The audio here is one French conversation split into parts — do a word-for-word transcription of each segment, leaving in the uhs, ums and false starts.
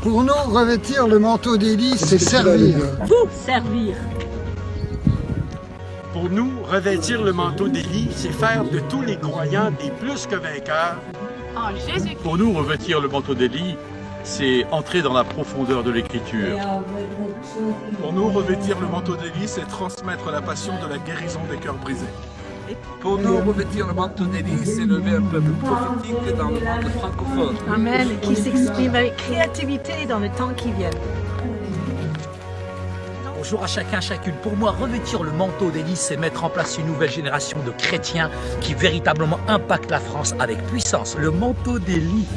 Pour nous, revêtir le manteau d'Élie, c'est servir. Vous servir. Pour nous, revêtir le manteau d'Élie, c'est faire de tous les croyants des plus que vainqueurs. En Jésus-Christ. Pour nous, revêtir le manteau d'Élie, c'est entrer dans la profondeur de l'Écriture. Pour nous, revêtir le manteau d'Élie, c'est transmettre la passion de la guérison des cœurs brisés. Pour nous, revêtir le manteau d'Élie, c'est lever un peuple prophétique dans le monde francophone. Amen. Qui s'exprime avec créativité dans le temps qui vient. Bonjour à chacun, chacune. Pour moi, revêtir le manteau d'Élie, c'est mettre en place une nouvelle génération de chrétiens qui véritablement impactent la France avec puissance. Le manteau d'Élie.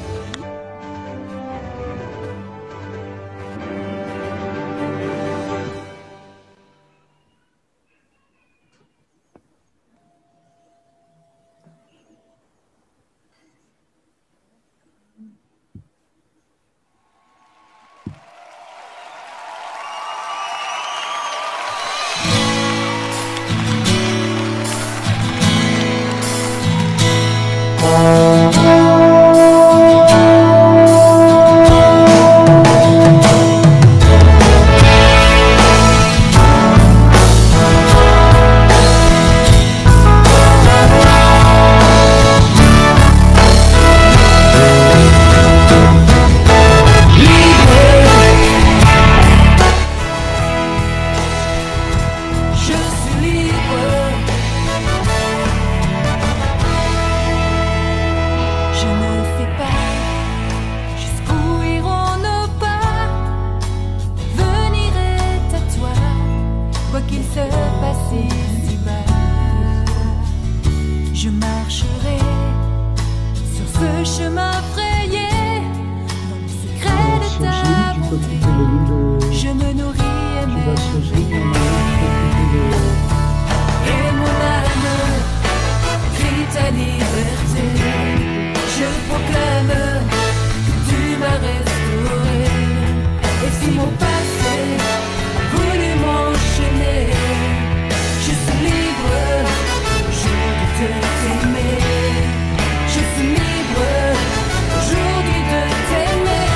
Je marcherai sur ce chemin frayé dans les secrets de ta bonté. Je me nourris et m'émerveille. Et mon âme crie ta liberté. Je proclame que tu m'as restauré. Et si mon passé a voulu m'enchaîner, je suis libre. De t'aimer, je suis libre aujourd'hui de t'aimer.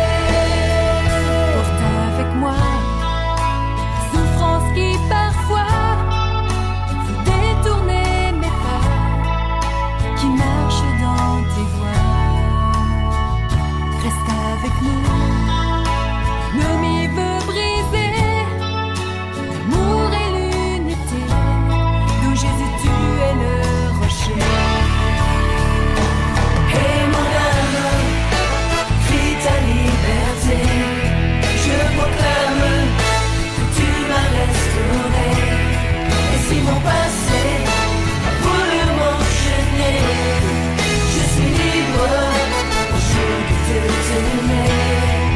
Porte avec moi la souffrance qui parfois veut détourner mes pas, qui marche dans tes voies. Reste avec nous, l'ennemi veut briser l'amour et l'unité, d'où Jésus tu es le et mon âme crie ta liberté. Je proclame que tu m'as restauré. Et si mon passé a voulu m'enchaîner, je suis libre aujourd'hui de t'aimer.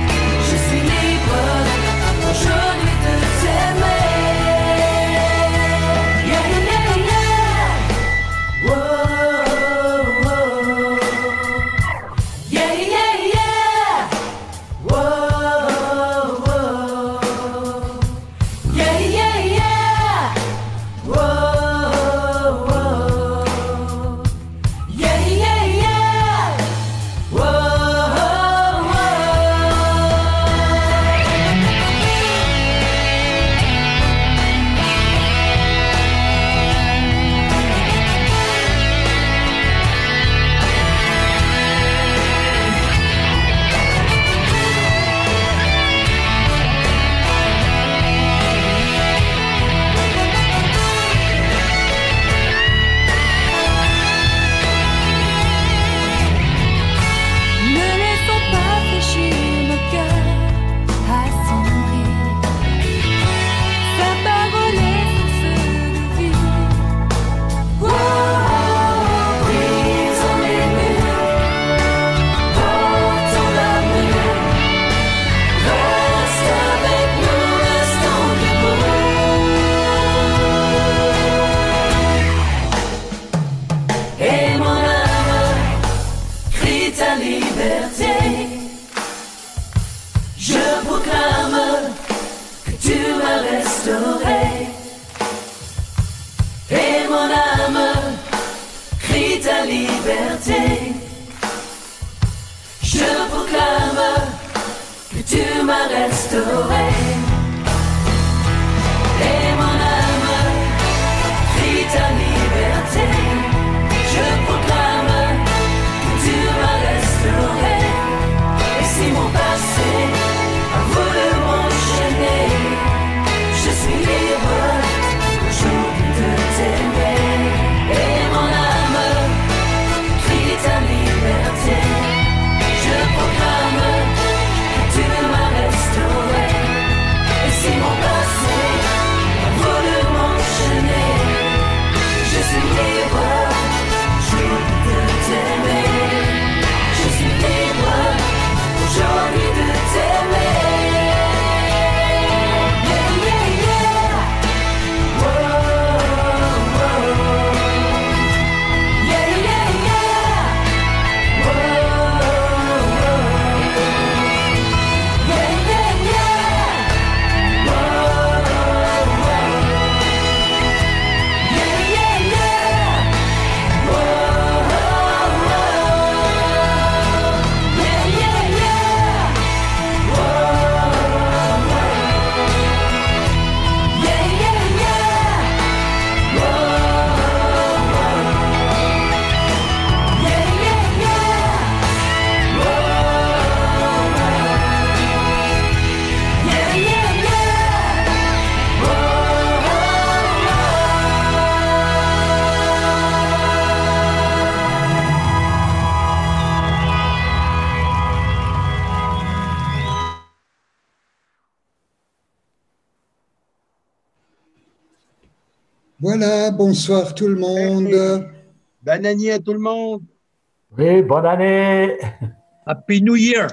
tu m'as restauré. Et mon âme crie ta liberté. Je proclame que tu m'as restauré. Et si mon passé a voulu m'enchaîner, je suis libre aujourd'hui de t'aimer. Et mon âme crie ta liberté. Je proclame que tu m'as restauré. Et si mon passé a voulu m'enchaîner, je suis libre aujourd'hui de t'aimer. Je suis libre aujourd'hui de t'aimer. Yeah, yeah, yeah. Whoa, whoa. Yeah, yeah, yeah. Whoa, whoa. Yeah, yeah, yeah. Whoa, whoa. Yeah, yeah, yeah. Whoa, whoa. Yeah, yeah, yeah. Whoa, whoa. Yeah, yeah, yeah. Whoa, whoa. Yeah, yeah, yeah. Whoa, whoa. Yeah, yeah, Voilà, bonsoir tout le monde. Bonne année à tout le monde. Oui, bonne année. Happy New Year.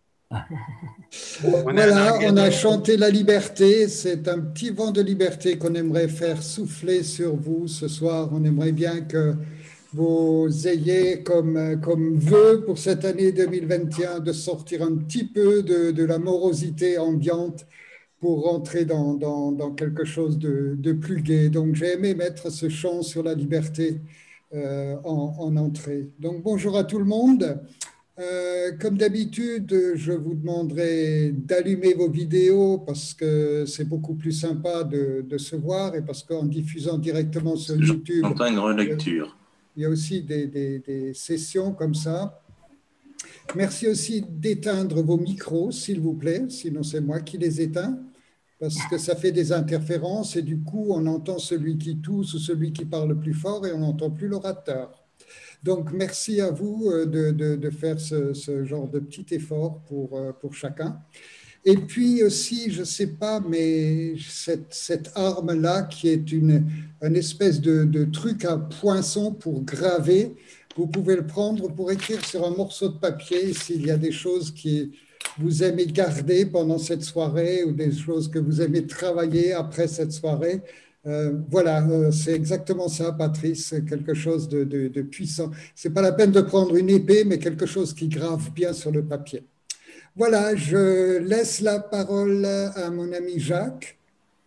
Voilà, on a chanté la liberté. C'est un petit vent de liberté qu'on aimerait faire souffler sur vous ce soir. On aimerait bien que vous ayez comme, comme vœu pour cette année deux mille vingt et un de sortir un petit peu de, de la morosité ambiante pour rentrer dans, dans, dans quelque chose de, de plus gai. Donc j'ai aimé mettre ce chant sur la liberté euh, en, en entrée. Donc bonjour à tout le monde. Euh, comme d'habitude, je vous demanderai d'allumer vos vidéos parce que c'est beaucoup plus sympa de, de se voir et parce qu'en diffusant directement sur YouTube, j'entends une relecture. Il y a aussi des, des, des sessions comme ça. Merci aussi d'éteindre vos micros, s'il vous plaît, sinon c'est moi qui les éteins, parce que ça fait des interférences et du coup, on entend celui qui tousse ou celui qui parle plus fort et on n'entend plus l'orateur. Donc, merci à vous de, de, de faire ce, ce genre de petit effort pour, pour chacun. Et puis aussi, je ne sais pas, mais cette, cette arme-là, qui est une, une espèce de, de truc à poinçon pour graver, vous pouvez le prendre pour écrire sur un morceau de papier s'il y a des choses que vous aimez garder pendant cette soirée ou des choses que vous aimez travailler après cette soirée. Euh, voilà, euh, c'est exactement ça, Patrice, quelque chose de, de, de puissant. Ce n'est pas la peine de prendre une épée, mais quelque chose qui grave bien sur le papier. Voilà, je laisse la parole à mon ami Jacques.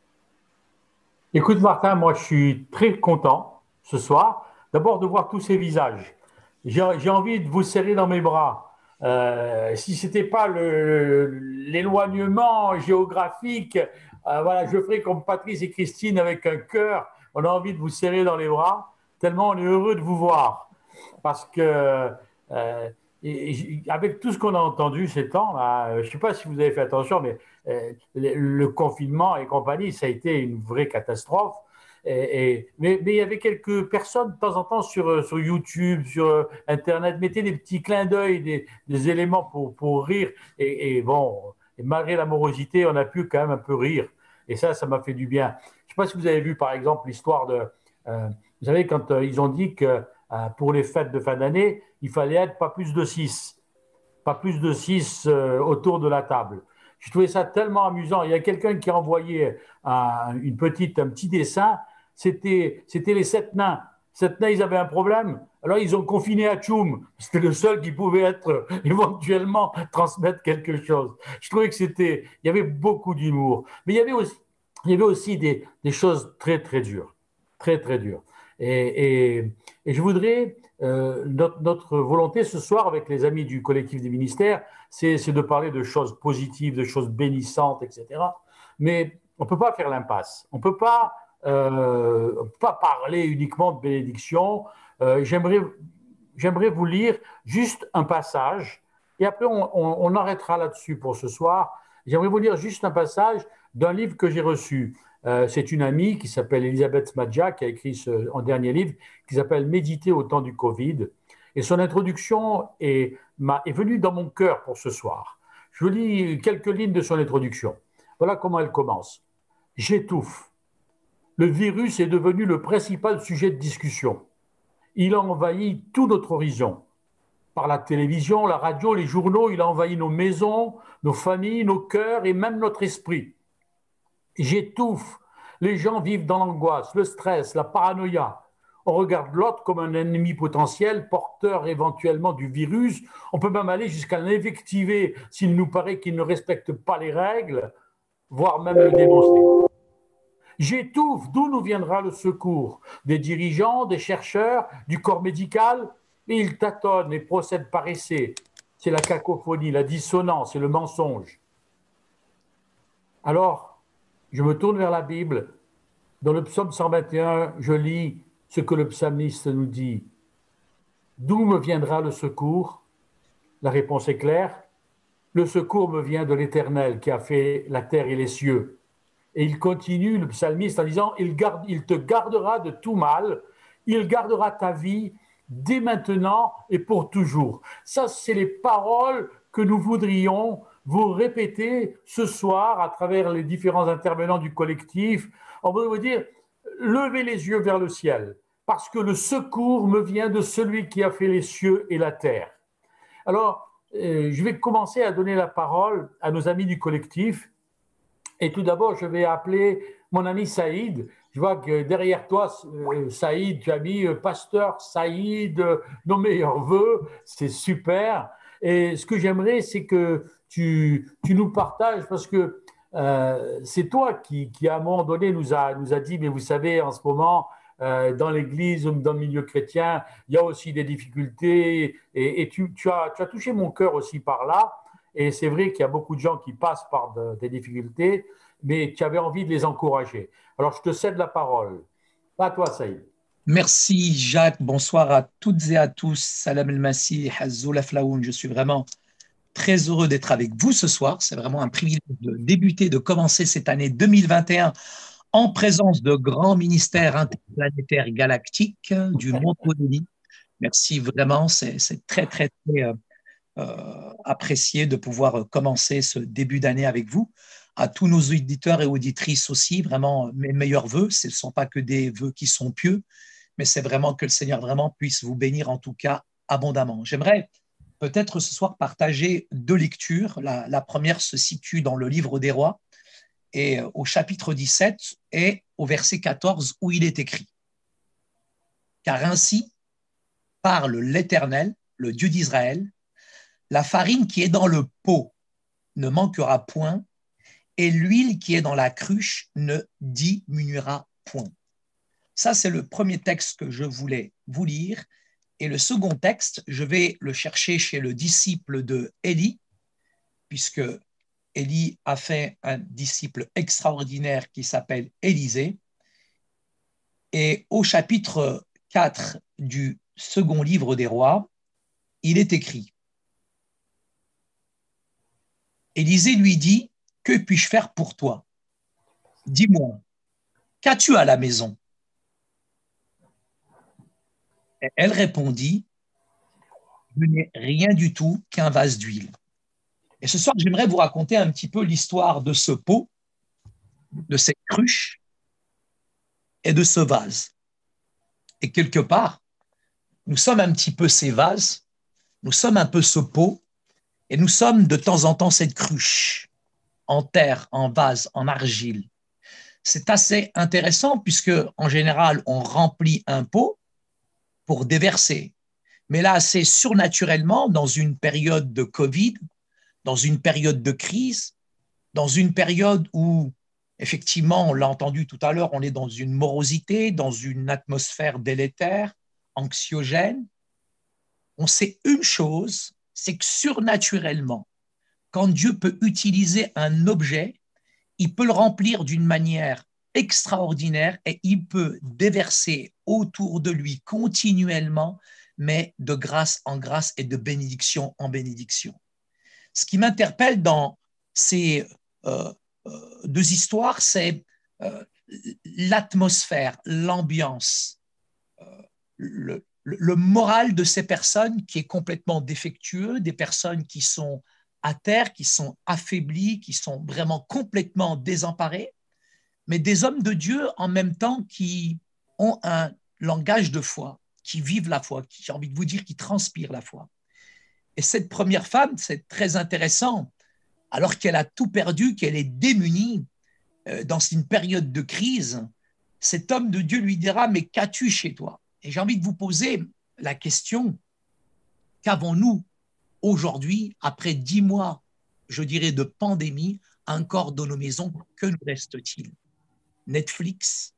Écoute, Martin, moi, je suis très content ce soir, d'abord de voir tous ces visages. J'ai envie de vous serrer dans mes bras. Euh, si ce n'était pas l'éloignement géographique, euh, voilà, je ferais comme Patrice et Christine avec un cœur. On a envie de vous serrer dans les bras, tellement on est heureux de vous voir. Parce que, euh, et, et, avec tout ce qu'on a entendu ces temps-là, je ne sais pas si vous avez fait attention, mais euh, le, le confinement et compagnie, ça a été une vraie catastrophe. Et, et, mais, mais il y avait quelques personnes de temps en temps sur, sur YouTube, sur Internet, mettaient des petits clins d'œil, des, des éléments pour, pour rire. Et, et bon, et malgré la morosité, on a pu quand même un peu rire. Et ça, ça m'a fait du bien. Je ne sais pas si vous avez vu, par exemple, l'histoire de… Euh, vous savez, quand euh, ils ont dit que euh, pour les fêtes de fin d'année, il fallait être pas plus de six. Pas plus de six euh, autour de la table. Je trouvais ça tellement amusant. Il y a quelqu'un qui a envoyé un, une petite, un petit dessin. C'était, c'était les sept nains. Sept nains, ils avaient un problème. Alors, ils ont confiné Atchoum. C'était le seul qui pouvait être, éventuellement transmettre quelque chose. Je trouvais que c'était… Il y avait beaucoup d'humour. Mais il y avait aussi, il y avait aussi des, des choses très, très dures. Très, très dures. Et, et, et je voudrais, euh, notre, notre volonté ce soir avec les amis du collectif des ministères, c'est de parler de choses positives, de choses bénissantes, et cetera. Mais on ne peut pas faire l'impasse. On ne peut pas, euh, pas parler uniquement de bénédiction. Euh, J'aimerais j'aimerais vous lire juste un passage et après on, on, on arrêtera là-dessus pour ce soir. J'aimerais vous lire juste un passage d'un livre que j'ai reçu. Euh, c'est une amie qui s'appelle Elisabeth Madja qui a écrit ce, un dernier livre qui s'appelle « Méditer au temps du Covid ». Et son introduction est, est venue dans mon cœur pour ce soir. Je vous lis quelques lignes de son introduction. Voilà comment elle commence. « J'étouffe. Le virus est devenu le principal sujet de discussion. Il a envahi tout notre horizon. Par la télévision, la radio, les journaux, il a envahi nos maisons, nos familles, nos cœurs et même notre esprit. J'étouffe. Les gens vivent dans l'angoisse, le stress, la paranoïa. On regarde l'autre comme un ennemi potentiel, porteur éventuellement du virus. On peut même aller jusqu'à l'invectiver s'il nous paraît qu'il ne respecte pas les règles, voire même le dénoncer. J'étouffe. D'où nous viendra le secours? Des dirigeants, des chercheurs, du corps médical? Et ils tâtonnent et procèdent par essai. C'est la cacophonie, la dissonance et le mensonge. Alors, je me tourne vers la Bible. Dans le psaume cent vingt et un, je lis ce que le psalmiste nous dit. D'où me viendra le secours? La réponse est claire. Le secours me vient de l'Éternel qui a fait la terre et les cieux. Et il continue, le psalmiste, en disant, il, garde, il te gardera de tout mal, il gardera ta vie dès maintenant et pour toujours. Ça, c'est les paroles que nous voudrions vous répéter ce soir à travers les différents intervenants du collectif. On va vous dire, levez les yeux vers le ciel, parce que le secours me vient de celui qui a fait les cieux et la terre. Alors, euh, je vais commencer à donner la parole à nos amis du collectif. Et tout d'abord, je vais appeler mon ami Saïd. Je vois que derrière toi, euh, Saïd, tu as mis euh, Pasteur Saïd, euh, nos meilleurs voeux. C'est super. Et ce que j'aimerais, c'est que tu, tu nous partages, parce que euh, c'est toi qui, qui, à un moment donné, nous a, nous a dit, mais vous savez, en ce moment, euh, dans l'Église, dans le milieu chrétien, il y a aussi des difficultés. Et, et tu, tu, as, tu as touché mon cœur aussi par là. Et c'est vrai qu'il y a beaucoup de gens qui passent par de, des difficultés, mais tu avais envie de les encourager. Alors, je te cède la parole. À toi, Saïd. Merci, Jacques. Bonsoir à toutes et à tous. Salam al-Masih, Hazzoul Aflaoun. Je suis vraiment très heureux d'être avec vous ce soir. C'est vraiment un privilège de débuter, de commencer cette année deux mille vingt et un en présence de grands ministères interplanétaires galactiques du Manteau d'Élie. Merci vraiment. C'est très, très, très euh, euh, apprécié de pouvoir commencer ce début d'année avec vous. À tous nos auditeurs et auditrices aussi, vraiment mes meilleurs vœux. Ce ne sont pas que des vœux qui sont pieux, mais c'est vraiment que le Seigneur vraiment puisse vous bénir en tout cas abondamment. J'aimerais peut-être ce soir partager deux lectures. La, la première se situe dans le livre des Rois et au chapitre dix-sept et au verset quatorze où il est écrit « Car ainsi parle l'Éternel, le Dieu d'Israël, la farine qui est dans le pot ne manquera point, et l'huile qui est dans la cruche ne diminuera point. » Ça, c'est le premier texte que je voulais vous lire. Et le second texte, je vais le chercher chez le disciple de Élie, puisque Élie a fait un disciple extraordinaire qui s'appelle Élisée. Et au chapitre quatre du second livre des Rois, il est écrit « Élisée lui dit, que puis-je faire pour toi? Dis-moi, qu'as-tu à la maison? » Et elle répondit, « Je n'ai rien du tout qu'un vase d'huile. » Et ce soir, j'aimerais vous raconter un petit peu l'histoire de ce pot, de cette cruche et de ce vase. Et quelque part, nous sommes un petit peu ces vases, nous sommes un peu ce pot, et nous sommes de temps en temps cette cruche, en terre, en vase, en argile. C'est assez intéressant puisque, en général, on remplit un pot pour déverser. Mais là, c'est surnaturellement, dans une période de Covid, dans une période de crise, dans une période où Effectivement, on l'a entendu tout à l'heure, on est dans une morosité, dans une atmosphère délétère, anxiogène. On sait une chose, c'est que surnaturellement, quand Dieu peut utiliser un objet, il peut le remplir d'une manière extraordinaire et il peut déverser autour de lui continuellement, mais de grâce en grâce et de bénédiction en bénédiction. Ce qui m'interpelle dans ces euh, euh, deux histoires, c'est euh, l'atmosphère, l'ambiance, euh, le, le, le moral de ces personnes qui est complètement défectueux, des personnes qui sont à terre, qui sont affaiblies, qui sont vraiment complètement désemparées, mais des hommes de Dieu en même temps qui ont un langage de foi, qui vivent la foi, qui, j'ai envie de vous dire, qui transpirent la foi. Et cette première femme, c'est très intéressant, alors qu'elle a tout perdu, qu'elle est démunie euh, dans une période de crise, cet homme de Dieu lui dira, mais qu'as-tu chez toi? Et j'ai envie de vous poser la question, qu'avons-nous aujourd'hui, après dix mois, je dirais, de pandémie, encore dans nos maisons, que nous reste-t-il? Netflix,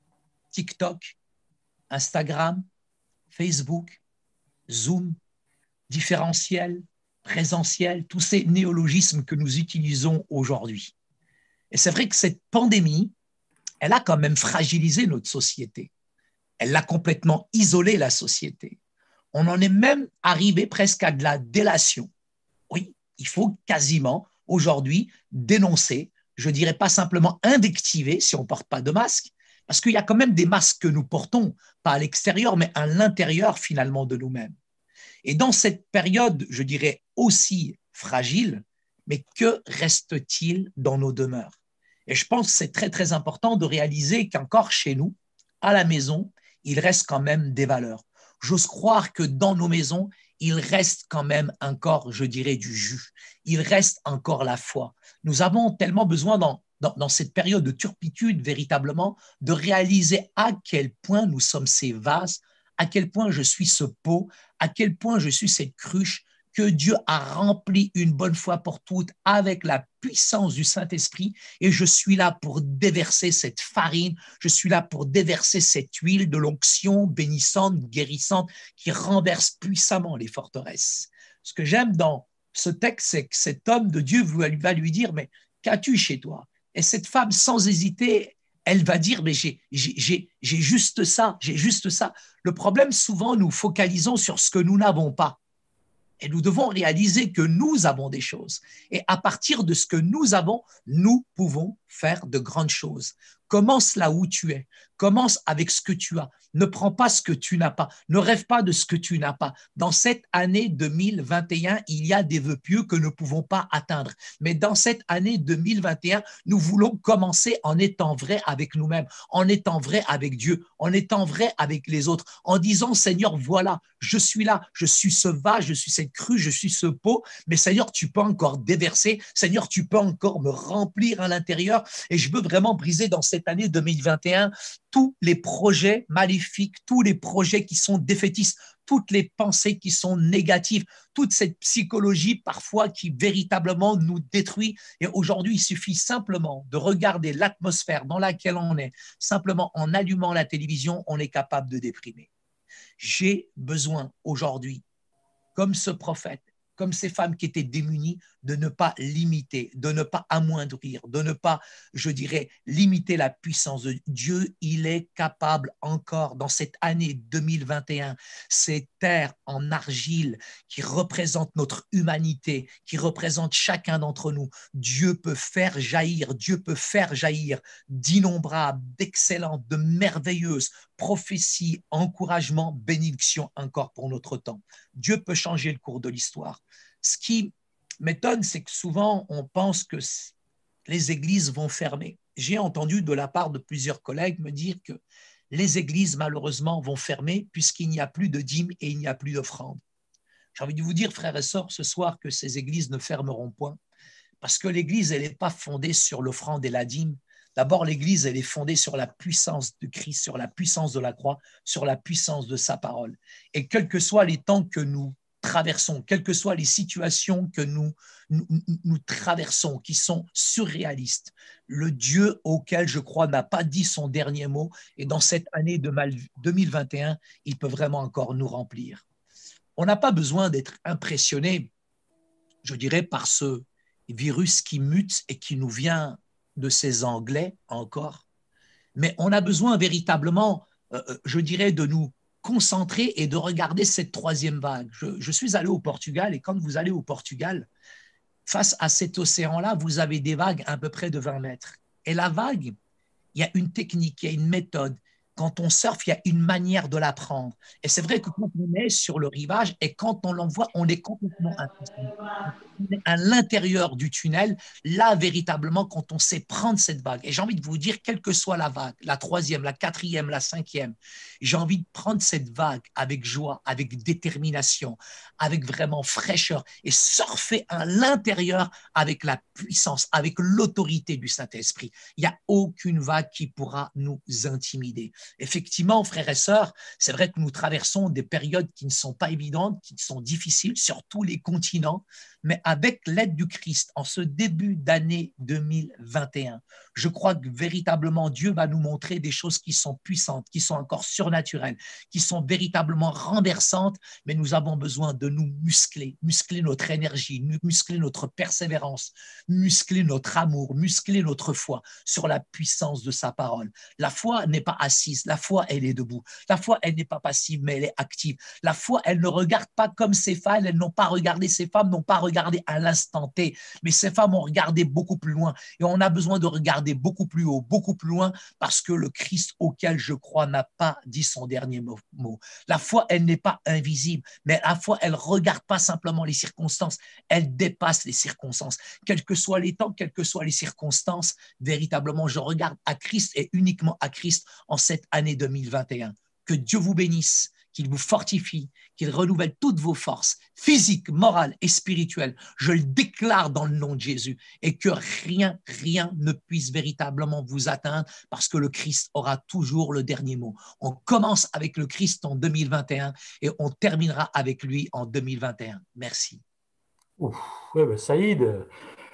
TikTok, Instagram, Facebook, Zoom, différentiel, présentiel, tous ces néologismes que nous utilisons aujourd'hui. Et c'est vrai que cette pandémie, elle a quand même fragilisé notre société. Elle l'a complètement isolé, la société. On en est même arrivé presque à de la délation. Oui, il faut quasiment aujourd'hui dénoncer, je dirais pas simplement invectiver si on ne porte pas de masque, parce qu'il y a quand même des masques que nous portons, pas à l'extérieur, mais à l'intérieur finalement de nous-mêmes. Et dans cette période, je dirais aussi fragile, mais que reste-t-il dans nos demeures? Et je pense que c'est très très important de réaliser qu'encore chez nous, à la maison, il reste quand même des valeurs. J'ose croire que dans nos maisons, il reste quand même encore, je dirais, du jus. Il reste encore la foi. Nous avons tellement besoin dans, dans, dans cette période de turpitude, véritablement, de réaliser à quel point nous sommes ces vases, à quel point je suis ce pot, à quel point je suis cette cruche que Dieu a rempli une bonne fois pour toutes avec la puissance du Saint-Esprit, et je suis là pour déverser cette farine, je suis là pour déverser cette huile de l'onction bénissante, guérissante, qui renverse puissamment les forteresses. Ce que j'aime dans ce texte, c'est que cet homme de Dieu va lui dire, mais qu'as-tu chez toi? Et cette femme, sans hésiter, elle va dire, mais j'ai, j'ai, j'ai juste ça, j'ai juste ça. Le problème, souvent, nous focalisons sur ce que nous n'avons pas. Et nous devons réaliser que nous avons des choses. Et à partir de ce que nous avons, nous pouvons faire de grandes choses. Commence là où tu es. Commence avec ce que tu as. Ne prends pas ce que tu n'as pas. Ne rêve pas de ce que tu n'as pas. Dans cette année deux mille vingt et un, il y a des vœux pieux que nous ne pouvons pas atteindre. Mais dans cette année deux mille vingt et un, nous voulons commencer en étant vrais avec nous-mêmes, en étant vrais avec Dieu, en étant vrais avec les autres, en disant, Seigneur, voilà, je suis là, je suis ce vase, je suis cette crue, je suis ce pot, mais Seigneur, tu peux encore déverser, Seigneur, tu peux encore me remplir à l'intérieur, et je veux vraiment briser dans cette année deux mille vingt et un tous les projets maléfiques, tous les projets qui sont défaitistes, toutes les pensées qui sont négatives, toute cette psychologie parfois qui véritablement nous détruit. Et aujourd'hui, il suffit simplement de regarder l'atmosphère dans laquelle on est. Simplement en allumant la télévision, on est capable de déprimer. J'ai besoin aujourd'hui, comme ce prophète, comme ces femmes qui étaient démunies, de ne pas limiter, de ne pas amoindrir, de ne pas, je dirais, limiter la puissance de Dieu. Il est capable encore, dans cette année deux mille vingt et un, ces terres en argile qui représentent notre humanité, qui représentent chacun d'entre nous. Dieu peut faire jaillir, Dieu peut faire jaillir d'innombrables, d'excellentes, de merveilleuses prophéties, encouragements, bénédictions encore pour notre temps. Dieu peut changer le cours de l'histoire. Ce qui m'étonne, c'est que souvent, on pense que les églises vont fermer. J'ai entendu de la part de plusieurs collègues me dire que les églises, malheureusement, vont fermer puisqu'il n'y a plus de dîmes et il n'y a plus d'offrandes. J'ai envie de vous dire, frères et sœurs, ce soir, que ces églises ne fermeront point parce que l'église, elle n'est pas fondée sur l'offrande et la dîme. D'abord, l'église, elle est fondée sur la puissance de Christ, sur la puissance de la croix, sur la puissance de sa parole. Et quels que soient les temps que nous traversons, quelles que soient les situations que nous, nous, nous traversons, qui sont surréalistes, le Dieu auquel je crois n'a pas dit son dernier mot, et dans cette année de deux mille vingt et un, il peut vraiment encore nous remplir. On n'a pas besoin d'être impressionné, je dirais, par ce virus qui mute et qui nous vient de ces Anglais encore, mais on a besoin véritablement, euh, je dirais, de nous concentrer et de regarder cette troisième vague. Je, je suis allé au Portugal, et quand vous allez au Portugal, face à cet océan-là, vous avez des vagues à peu près de vingt mètres. Et la vague, il y a une technique, il y a une méthode. Quand on surfe, il y a une manière de la prendre. Et c'est vrai que quand on est sur le rivage et quand on l'envoie, on est complètement impressionnant. On est à l'intérieur du tunnel, là, véritablement, quand on sait prendre cette vague. Et j'ai envie de vous dire, quelle que soit la vague, la troisième, la quatrième, la cinquième, j'ai envie de prendre cette vague avec joie, avec détermination, avec vraiment fraîcheur et surfer à l'intérieur avec la puissance, avec l'autorité du Saint-Esprit. Il n'y a aucune vague qui pourra nous intimider. Effectivement, frères et sœurs, c'est vrai que nous traversons des périodes qui ne sont pas évidentes, qui sont difficiles sur tous les continents, mais avec l'aide du Christ, en ce début d'année deux mille vingt et un, je crois que véritablement Dieu va nous montrer des choses qui sont puissantes, qui sont encore surnaturelles, qui sont véritablement renversantes, mais nous avons besoin de nous muscler, muscler notre énergie, muscler notre persévérance, muscler notre amour, muscler notre foi sur la puissance de sa parole. La foi n'est pas assise, la foi, elle est debout. La foi, elle n'est pas passive, mais elle est active. La foi, elle ne regarde pas comme ces femmes, elles n'ont pas regardé, ces femmes n'ont pas regardé à l'instant T, mais ces femmes ont regardé beaucoup plus loin. Et on a besoin de regarder beaucoup plus haut, beaucoup plus loin, parce que le Christ auquel je crois n'a pas dit son dernier mot. La foi, elle n'est pas invisible, mais la foi, elle ne regarde pas simplement les circonstances, elle dépasse les circonstances. Quels que soient les temps, quelles que soient les circonstances, véritablement, je regarde à Christ et uniquement à Christ en cette année deux mille vingt et un. Que Dieu vous bénisse, qu'il vous fortifie, qu'il renouvelle toutes vos forces physiques, morales et spirituelles. Je le déclare dans le nom de Jésus, et que rien, rien ne puisse véritablement vous atteindre, parce que le Christ aura toujours le dernier mot. On commence avec le Christ en deux mille vingt et un et on terminera avec lui en deux mille vingt et un. Merci. Ouf, ouais, ben Saïd,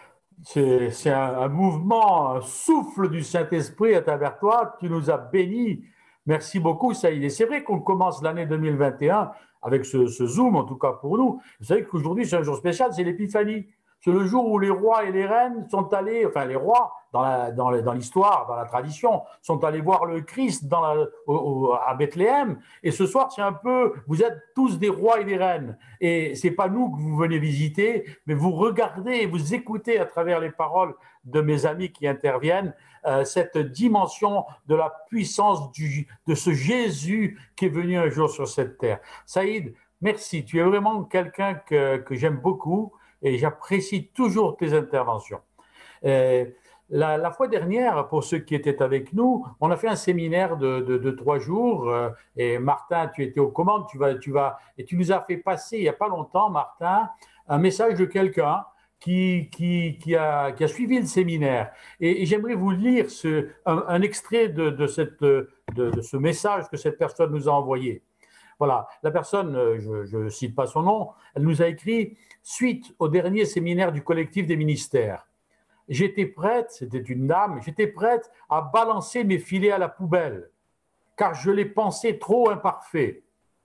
c'est, c'est un, un mouvement, un souffle du Saint-Esprit à travers toi. Tu nous as bénis. Merci beaucoup, Saïd. Et c'est vrai qu'on commence l'année deux mille vingt et un avec ce, ce Zoom, en tout cas pour nous. Vous savez qu'aujourd'hui, c'est un jour spécial, c'est l'Épiphanie. C'est le jour où les rois et les reines sont allés, enfin les rois, dans, la, dans, la, dans l'histoire, dans la tradition, sont allés voir le Christ dans la, au, au, à Bethléem. Et ce soir, c'est un peu, vous êtes tous des rois et des reines. Et ce n'est pas nous que vous venez visiter, mais vous regardez et vous écoutez à travers les paroles de mes amis qui interviennent, euh, cette dimension de la puissance du, de ce Jésus qui est venu un jour sur cette terre. Saïd, merci. Tu es vraiment quelqu'un que, que j'aime beaucoup. Et j'apprécie toujours tes interventions. Euh, la, la fois dernière, pour ceux qui étaient avec nous, on a fait un séminaire de, de, de trois jours. Euh, et Martin, tu étais aux commandes, tu vas, tu vas, et tu nous as fait passer il n'y a pas longtemps, Martin, un message de quelqu'un qui, qui, qui, a, qui a suivi le séminaire. Et, et j'aimerais vous lire ce, un, un extrait de, de, cette, de, de ce message que cette personne nous a envoyé. Voilà, la personne, je ne cite pas son nom, elle nous a écrit « Suite au dernier séminaire du collectif des ministères, j'étais prête, c'était une dame, j'étais prête à balancer mes filets à la poubelle, car je les pensais trop imparfaits.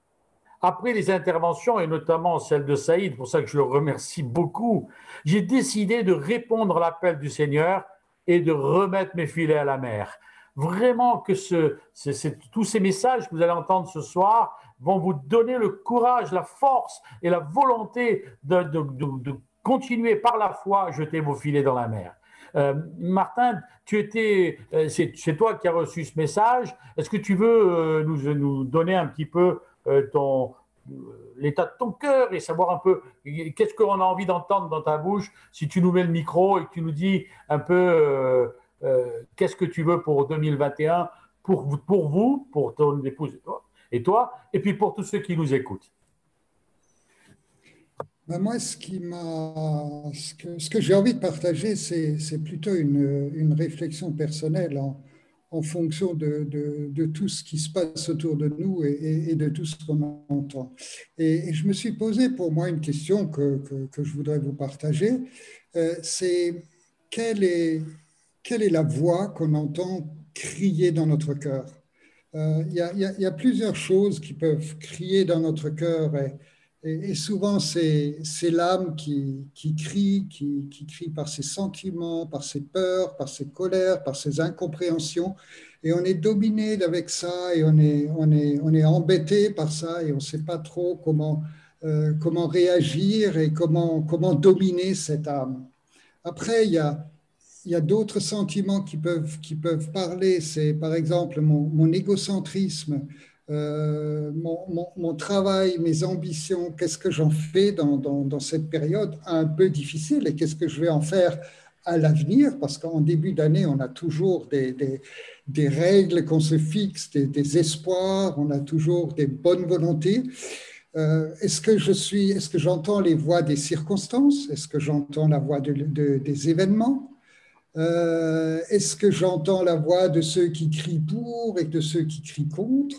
Après les interventions, et notamment celle de Saïd, pour ça que je le remercie beaucoup, j'ai décidé de répondre à l'appel du Seigneur et de remettre mes filets à la mer. » Vraiment que ce, c'est, c'est, tous ces messages que vous allez entendre ce soir vont vous donner le courage, la force et la volonté de, de, de, de continuer par la foi à jeter vos filets dans la mer. Euh, Martin, tu étais, euh, c'est, c'est toi qui as reçu ce message. Est-ce que tu veux euh, nous, nous donner un petit peu euh, ton, euh, l'état de ton cœur et savoir un peu qu'est-ce qu'on a envie d'entendre dans ta bouche si tu nous mets le micro et que tu nous dis un peu euh, euh, qu'est-ce que tu veux pour deux mille vingt et un pour, pour vous, pour ton épouse et toi, et puis pour tous ceux qui nous écoutent. Ben moi, ce, qui m'a, ce, que, ce que j'ai envie de partager, c'est, c'est plutôt une, une réflexion personnelle. En, en fonction de, de, de tout ce qui se passe autour de nous et, et, et de tout ce qu'on entend. Et, et je me suis posé pour moi une question que, que, que je voudrais vous partager, euh, c'est quelle est, quelle est la voix qu'on entend crier dans notre cœur? Euh, il y a, y a, y a plusieurs choses qui peuvent crier dans notre cœur et, et, et souvent c'est, c'est l'âme qui, qui crie, qui, qui crie par ses sentiments, par ses peurs, par ses colères, par ses incompréhensions et on est dominé avec ça et on est, on est, on est embêté par ça et on ne sait pas trop comment, euh, comment réagir et comment, comment dominer cette âme. Après, il y a Il y a d'autres sentiments qui peuvent, qui peuvent parler. C'est par exemple mon, mon égocentrisme, euh, mon, mon, mon travail, mes ambitions. Qu'est-ce que j'en fais dans, dans, dans cette période un peu difficile et qu'est-ce que je vais en faire à l'avenir? Parce qu'en début d'année, on a toujours des, des, des règles qu'on se fixe, des, des espoirs, on a toujours des bonnes volontés. Euh, est-ce que je suis, est-ce que j'entends les voix des circonstances? Est-ce que j'entends la voix de, de, des événements? Euh, est-ce que j'entends la voix de ceux qui crient pour et de ceux qui crient contre?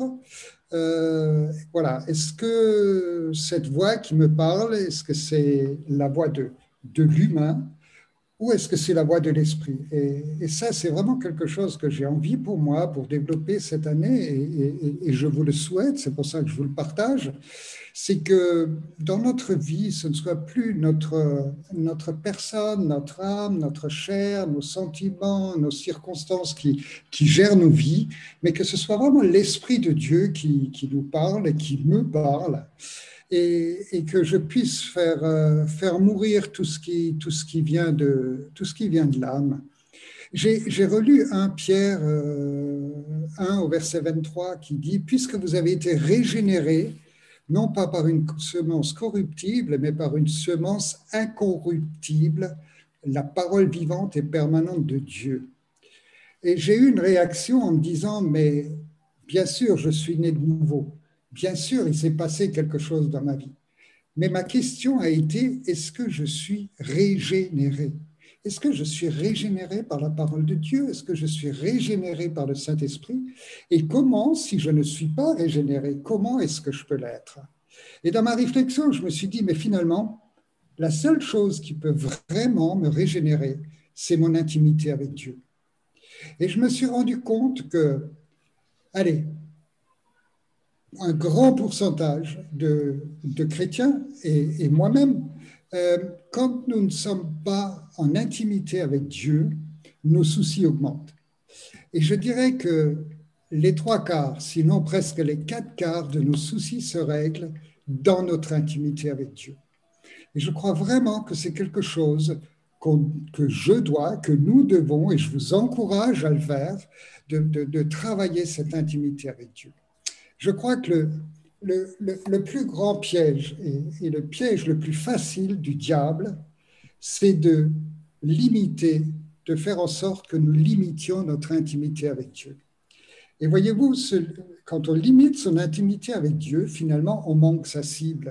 euh, Voilà. Est-ce que cette voix qui me parle, est-ce que c'est la voix de, de l'humain ou est-ce que c'est la voix de l'esprit? et, et ça, c'est vraiment quelque chose que j'ai envie pour moi, pour développer cette année et, et, et je vous le souhaite, c'est pour ça que je vous le partage. C'est que dans notre vie, ce ne soit plus notre, notre personne, notre âme, notre chair, nos sentiments, nos circonstances qui, qui gèrent nos vies, mais que ce soit vraiment l'Esprit de Dieu qui, qui nous parle et qui me parle, et, et que je puisse faire, faire mourir tout ce qui, tout ce qui vient de, tout ce qui vient de l'âme. J'ai, j'ai relu un Pierre euh, un au verset vingt-trois qui dit « Puisque vous avez été régénérés, non pas par une semence corruptible, mais par une semence incorruptible, la parole vivante et permanente de Dieu. » Et j'ai eu une réaction en me disant, mais bien sûr, je suis né de nouveau. Bien sûr, il s'est passé quelque chose dans ma vie. Mais ma question a été, est-ce que je suis régénéré? Est-ce que je suis régénéré par la parole de Dieu? Est-ce que je suis régénéré par le Saint-Esprit? Et comment, si je ne suis pas régénéré, comment est-ce que je peux l'être? Et dans ma réflexion, je me suis dit, mais finalement, la seule chose qui peut vraiment me régénérer, c'est mon intimité avec Dieu. Et je me suis rendu compte que, allez, un grand pourcentage de, de chrétiens, et, et moi-même, euh, quand nous ne sommes pas en intimité avec Dieu, nos soucis augmentent. Et je dirais que les trois quarts, sinon presque les quatre quarts de nos soucis se règlent dans notre intimité avec Dieu. Et je crois vraiment que c'est quelque chose qu'on, que je dois, que nous devons, et je vous encourage à le faire, de, de, de travailler cette intimité avec Dieu. Je crois que le, le, le, le plus grand piège et, et le piège le plus facile du diable, c'est de limiter, de faire en sorte que nous limitions notre intimité avec Dieu. Et voyez-vous, ce, quand on limite son intimité avec Dieu, finalement, on manque sa cible.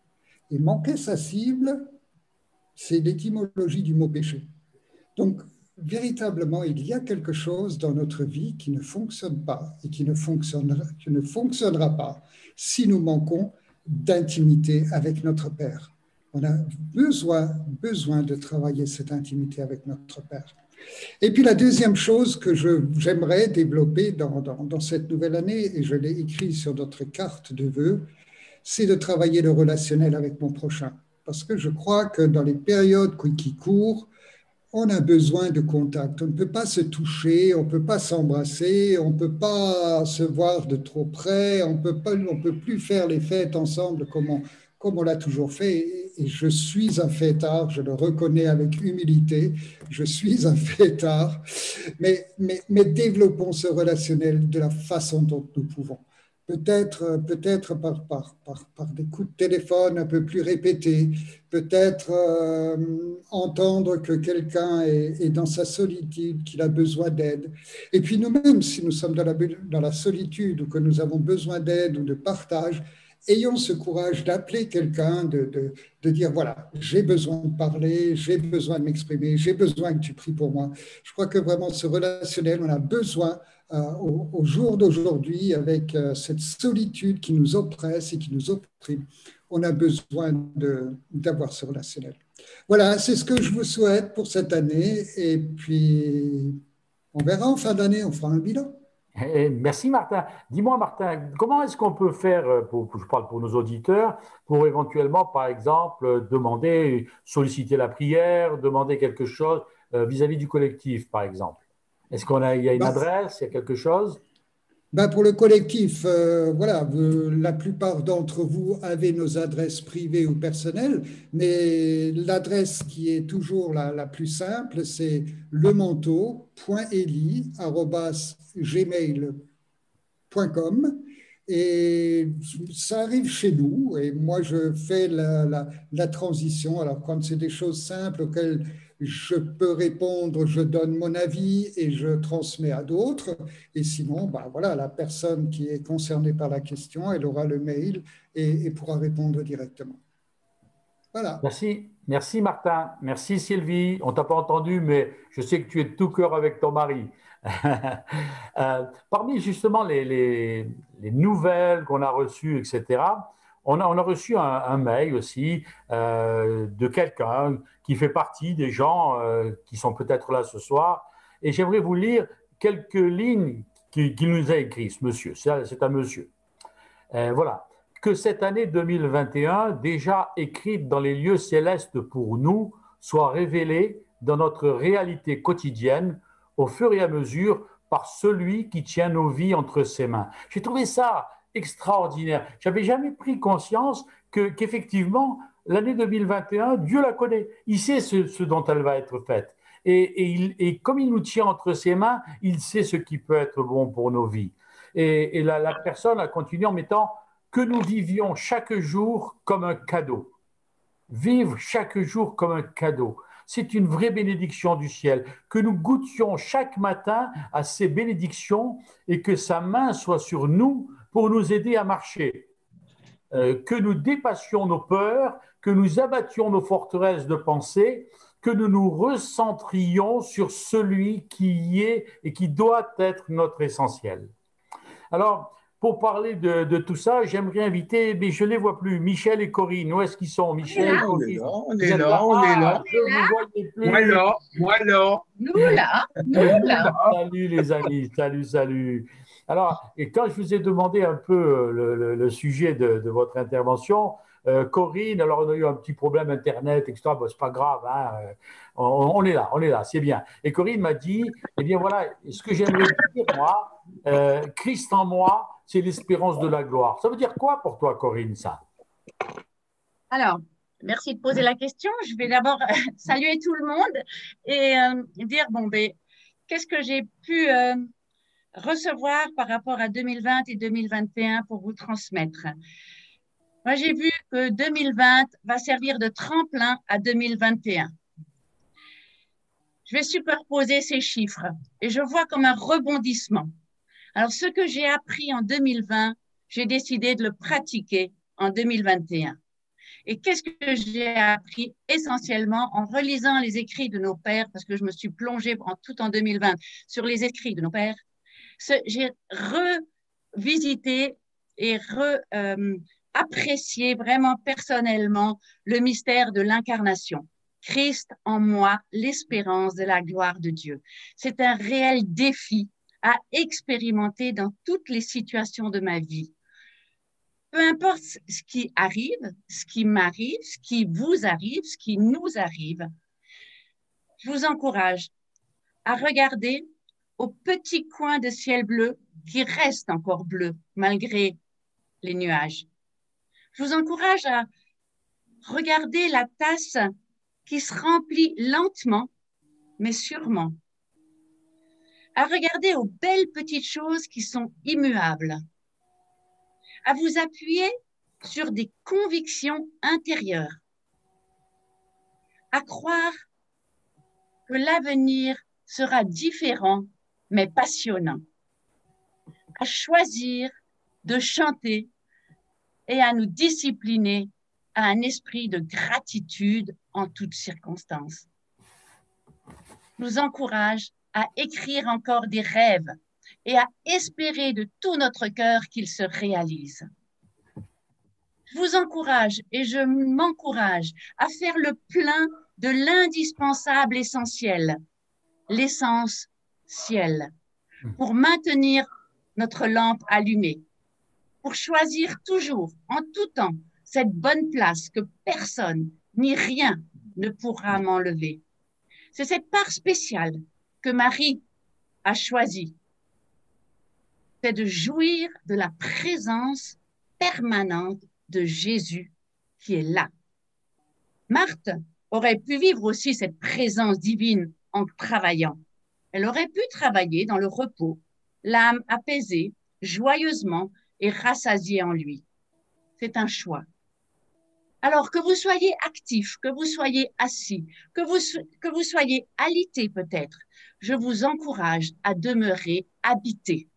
Et manquer sa cible, c'est l'étymologie du mot péché. Donc, véritablement, il y a quelque chose dans notre vie qui ne fonctionne pas et qui ne fonctionnera, qui ne fonctionnera pas si nous manquons d'intimité avec notre Père. On a besoin, besoin de travailler cette intimité avec notre Père. Et puis la deuxième chose que je, j'aimerais développer dans, dans, dans cette nouvelle année, et je l'ai écrit sur notre carte de vœux, c'est de travailler le relationnel avec mon prochain. Parce que je crois que dans les périodes qui courent, on a besoin de contact. On ne peut pas se toucher, on ne peut pas s'embrasser, on ne peut pas se voir de trop près, on peut pas, on peut plus faire les fêtes ensemble comme on, comme on l'a toujours fait. Et je suis un fêtard, je le reconnais avec humilité, je suis un fêtard, mais, mais, mais développons ce relationnel de la façon dont nous pouvons. Peut-être, peut-être par, par, par, par des coups de téléphone un peu plus répétés, peut-être euh, entendre que quelqu'un est, est dans sa solitude, qu'il a besoin d'aide. Et puis nous-mêmes, si nous sommes dans la, dans la solitude ou que nous avons besoin d'aide ou de partage, ayons ce courage d'appeler quelqu'un, de, de, de dire, voilà, j'ai besoin de parler, j'ai besoin de m'exprimer, j'ai besoin que tu pries pour moi. Je crois que vraiment ce relationnel, on a besoin euh, au, au jour d'aujourd'hui, avec euh, cette solitude qui nous oppresse et qui nous opprime, on a besoin de, d'avoir ce relationnel. Voilà, c'est ce que je vous souhaite pour cette année. Et puis, on verra en fin d'année, on fera un bilan. Et merci Martin. Dis-moi Martin, comment est-ce qu'on peut faire, pour, je parle pour nos auditeurs, pour éventuellement, par exemple, demander, solliciter la prière, demander quelque chose vis-à-vis du collectif, par exemple? Est-ce qu'il y a une adresse, il y a quelque chose? Ben pour le collectif, euh, voilà, vous, la plupart d'entre vous avez nos adresses privées ou personnelles, mais l'adresse qui est toujours la, la plus simple, c'est lemanteau point eli arobase gmail point com et ça arrive chez nous et moi je fais la, la, la transition. Alors quand c'est des choses simples auxquelles je peux répondre, je donne mon avis et je transmets à d'autres. Et sinon, ben voilà, la personne qui est concernée par la question, elle aura le mail et, et pourra répondre directement. Voilà. Merci, merci Martin, merci Sylvie. On ne t'a pas entendu, mais je sais que tu es de tout cœur avec ton mari. euh, parmi justement les, les, les nouvelles qu'on a reçues, et cetera, on a, on a reçu un, un mail aussi euh, de quelqu'un qui fait partie des gens euh, qui sont peut-être là ce soir. Et j'aimerais vous lire quelques lignes qu'il qui nous a écrites, ce monsieur. C'est un monsieur. Euh, voilà. Que cette année deux mille vingt et un, déjà écrite dans les lieux célestes pour nous, soit révélée dans notre réalité quotidienne au fur et à mesure par celui qui tient nos vies entre ses mains. J'ai trouvé ça extraordinaire. Je n'avais jamais pris conscience que, qu'effectivement, l'année deux mille vingt et un, Dieu la connaît. Il sait ce, ce dont elle va être faite. Et, et, il, et comme il nous tient entre ses mains, il sait ce qui peut être bon pour nos vies. Et, et la, la personne a continué en mettant que nous vivions chaque jour comme un cadeau. Vivre chaque jour comme un cadeau. C'est une vraie bénédiction du ciel. Que nous goûtions chaque matin à ces bénédictions et que sa main soit sur nous pour nous aider à marcher. Euh, que nous dépassions nos peurs, que nous abattions nos forteresses de pensée, que nous nous recentrions sur celui qui y est et qui doit être notre essentiel. Alors, pour parler de, de tout ça, j'aimerais inviter, mais je ne les vois plus, Michel et Corinne. Où est-ce qu'ils sont, Michel et Corinne? On est là, on est là. Je ne vous voyais plus. Moi là, moi là. Nous là, nous là. Salut les amis, salut, salut. Alors, et quand je vous ai demandé un peu le, le, le sujet de, de votre intervention, euh, Corinne, alors on a eu un petit problème Internet, et cetera. Bon, c'est pas grave, hein, on, on est là, on est là, c'est bien. Et Corinne m'a dit, eh bien voilà, ce que j'aimerais dire, moi, euh, Christ en moi, c'est l'espérance de la gloire. Ça veut dire quoi pour toi, Corinne, ça? Alors, merci de poser la question. Je vais d'abord saluer tout le monde et euh, dire, bon, ben, qu'est-ce que j'ai pu euh, recevoir par rapport à deux mille vingt et deux mille vingt et un pour vous transmettre. Moi, j'ai vu que deux mille vingt va servir de tremplin à deux mille vingt et un. Je vais superposer ces chiffres et je vois comme un rebondissement. Alors, ce que j'ai appris en deux mille vingt, j'ai décidé de le pratiquer en deux mille vingt et un. Et qu'est-ce que j'ai appris? Essentiellement en relisant les écrits de nos pères, parce que je me suis plongée en, tout en deux mille vingt sur les écrits de nos pères. J'ai revisité et re, euh, apprécié vraiment personnellement le mystère de l'incarnation. Christ en moi, l'espérance de la gloire de Dieu. C'est un réel défi à expérimenter dans toutes les situations de ma vie. Peu importe ce qui arrive, ce qui m'arrive, ce qui vous arrive, ce qui nous arrive, je vous encourage à regarder au petit coin de ciel bleu qui reste encore bleu malgré les nuages. Je vous encourage à regarder la tasse qui se remplit lentement, mais sûrement. À regarder aux belles petites choses qui sont immuables, à vous appuyer sur des convictions intérieures, à croire que l'avenir sera différent mais passionnant, à choisir de chanter et à nous discipliner à un esprit de gratitude en toutes circonstances. Nous encourage à écrire encore des rêves et à espérer de tout notre cœur qu'ils se réalisent. Je vous encourage et je m'encourage à faire le plein de l'indispensable essentiel, l'essence ciel, pour maintenir notre lampe allumée, pour choisir toujours, en tout temps, cette bonne place que personne ni rien ne pourra m'enlever. C'est cette part spéciale que Marie a choisie. C'est de jouir de la présence permanente de Jésus qui est là. Marthe aurait pu vivre aussi cette présence divine en travaillant. Elle aurait pu travailler dans le repos, l'âme apaisée, joyeusement et rassasiée en lui. C'est un choix. Alors que vous soyez actif, que vous soyez assis, que vous, que vous soyez alité peut-être, je vous encourage à demeurer habité.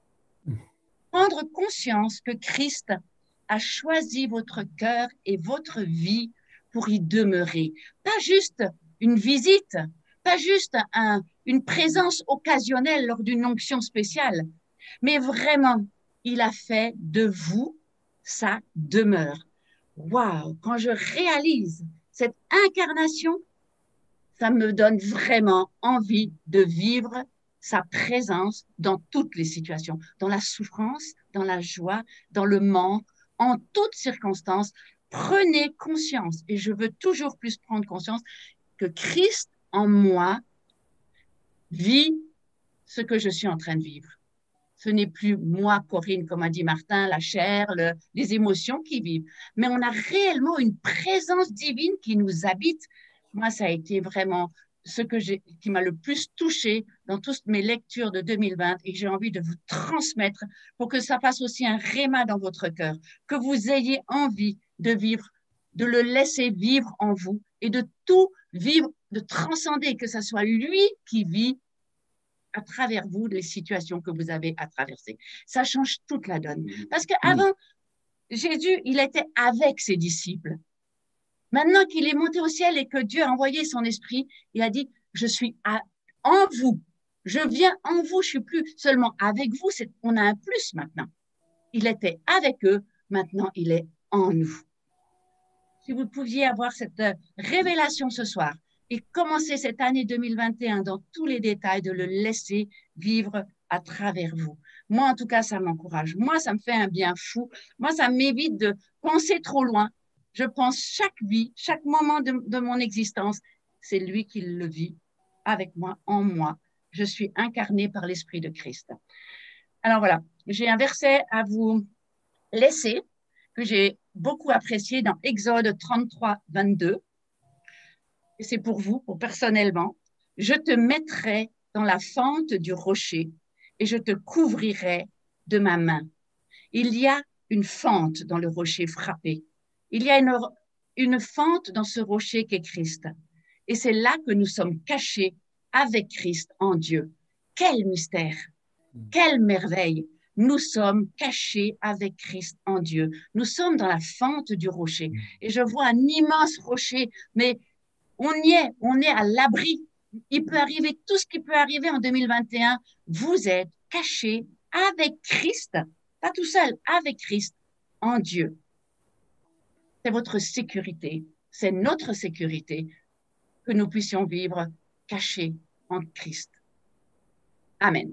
Prendre conscience que Christ a choisi votre cœur et votre vie pour y demeurer. Pas juste une visite, pas juste un, une présence occasionnelle lors d'une onction spéciale, mais vraiment, il a fait de vous sa demeure. Waouh, quand je réalise cette incarnation, ça me donne vraiment envie de vivre sa présence dans toutes les situations, dans la souffrance, dans la joie, dans le manque, en toutes circonstances. Prenez conscience, et je veux toujours plus prendre conscience, que Christ en moi vit ce que je suis en train de vivre. Ce n'est plus moi, Corinne, comme a dit Martin, la chair, le, les émotions qui vivent, mais on a réellement une présence divine qui nous habite. Moi, ça a été vraiment ce que j'ai, qui m'a le plus touchée dans toutes mes lectures de deux mille vingt et que j'ai envie de vous transmettre pour que ça fasse aussi un réma dans votre cœur, que vous ayez envie de vivre, de le laisser vivre en vous et de tout vivre, de transcender, que ce soit lui qui vit à travers vous les situations que vous avez à traverser. Ça change toute la donne. Parce qu'avant, Jésus, il était avec ses disciples. Maintenant qu'il est monté au ciel et que Dieu a envoyé son esprit, il a dit, je suis à, en vous. Je viens en vous. Je suis plus seulement avec vous. C'est, on a un plus maintenant. Il était avec eux. Maintenant, il est en nous. Si vous pouviez avoir cette euh, révélation ce soir, et commencer cette année deux mille vingt et un dans tous les détails, de le laisser vivre à travers vous. Moi, en tout cas, ça m'encourage. Moi, ça me fait un bien fou. Moi, ça m'évite de penser trop loin. Je pense chaque vie, chaque moment de, de mon existence, c'est lui qui le vit avec moi, en moi. Je suis incarnée par l'Esprit de Christ. Alors voilà, j'ai un verset à vous laisser que j'ai beaucoup apprécié dans Exode trente-trois, vingt-deux. Et c'est pour vous, pour personnellement. Je te mettrai dans la fente du rocher et je te couvrirai de ma main. Il y a une fente dans le rocher frappé. Il y a une, une fente dans ce rocher qu'est Christ. Et c'est là que nous sommes cachés avec Christ en Dieu. Quel mystère! Quelle merveille! Nous sommes cachés avec Christ en Dieu. Nous sommes dans la fente du rocher. Et je vois un immense rocher, mais on y est, on est à l'abri. Il peut arriver tout ce qui peut arriver en deux mille vingt et un. Vous êtes cachés avec Christ, pas tout seul, avec Christ en Dieu. C'est votre sécurité, c'est notre sécurité que nous puissions vivre cachés en Christ. Amen.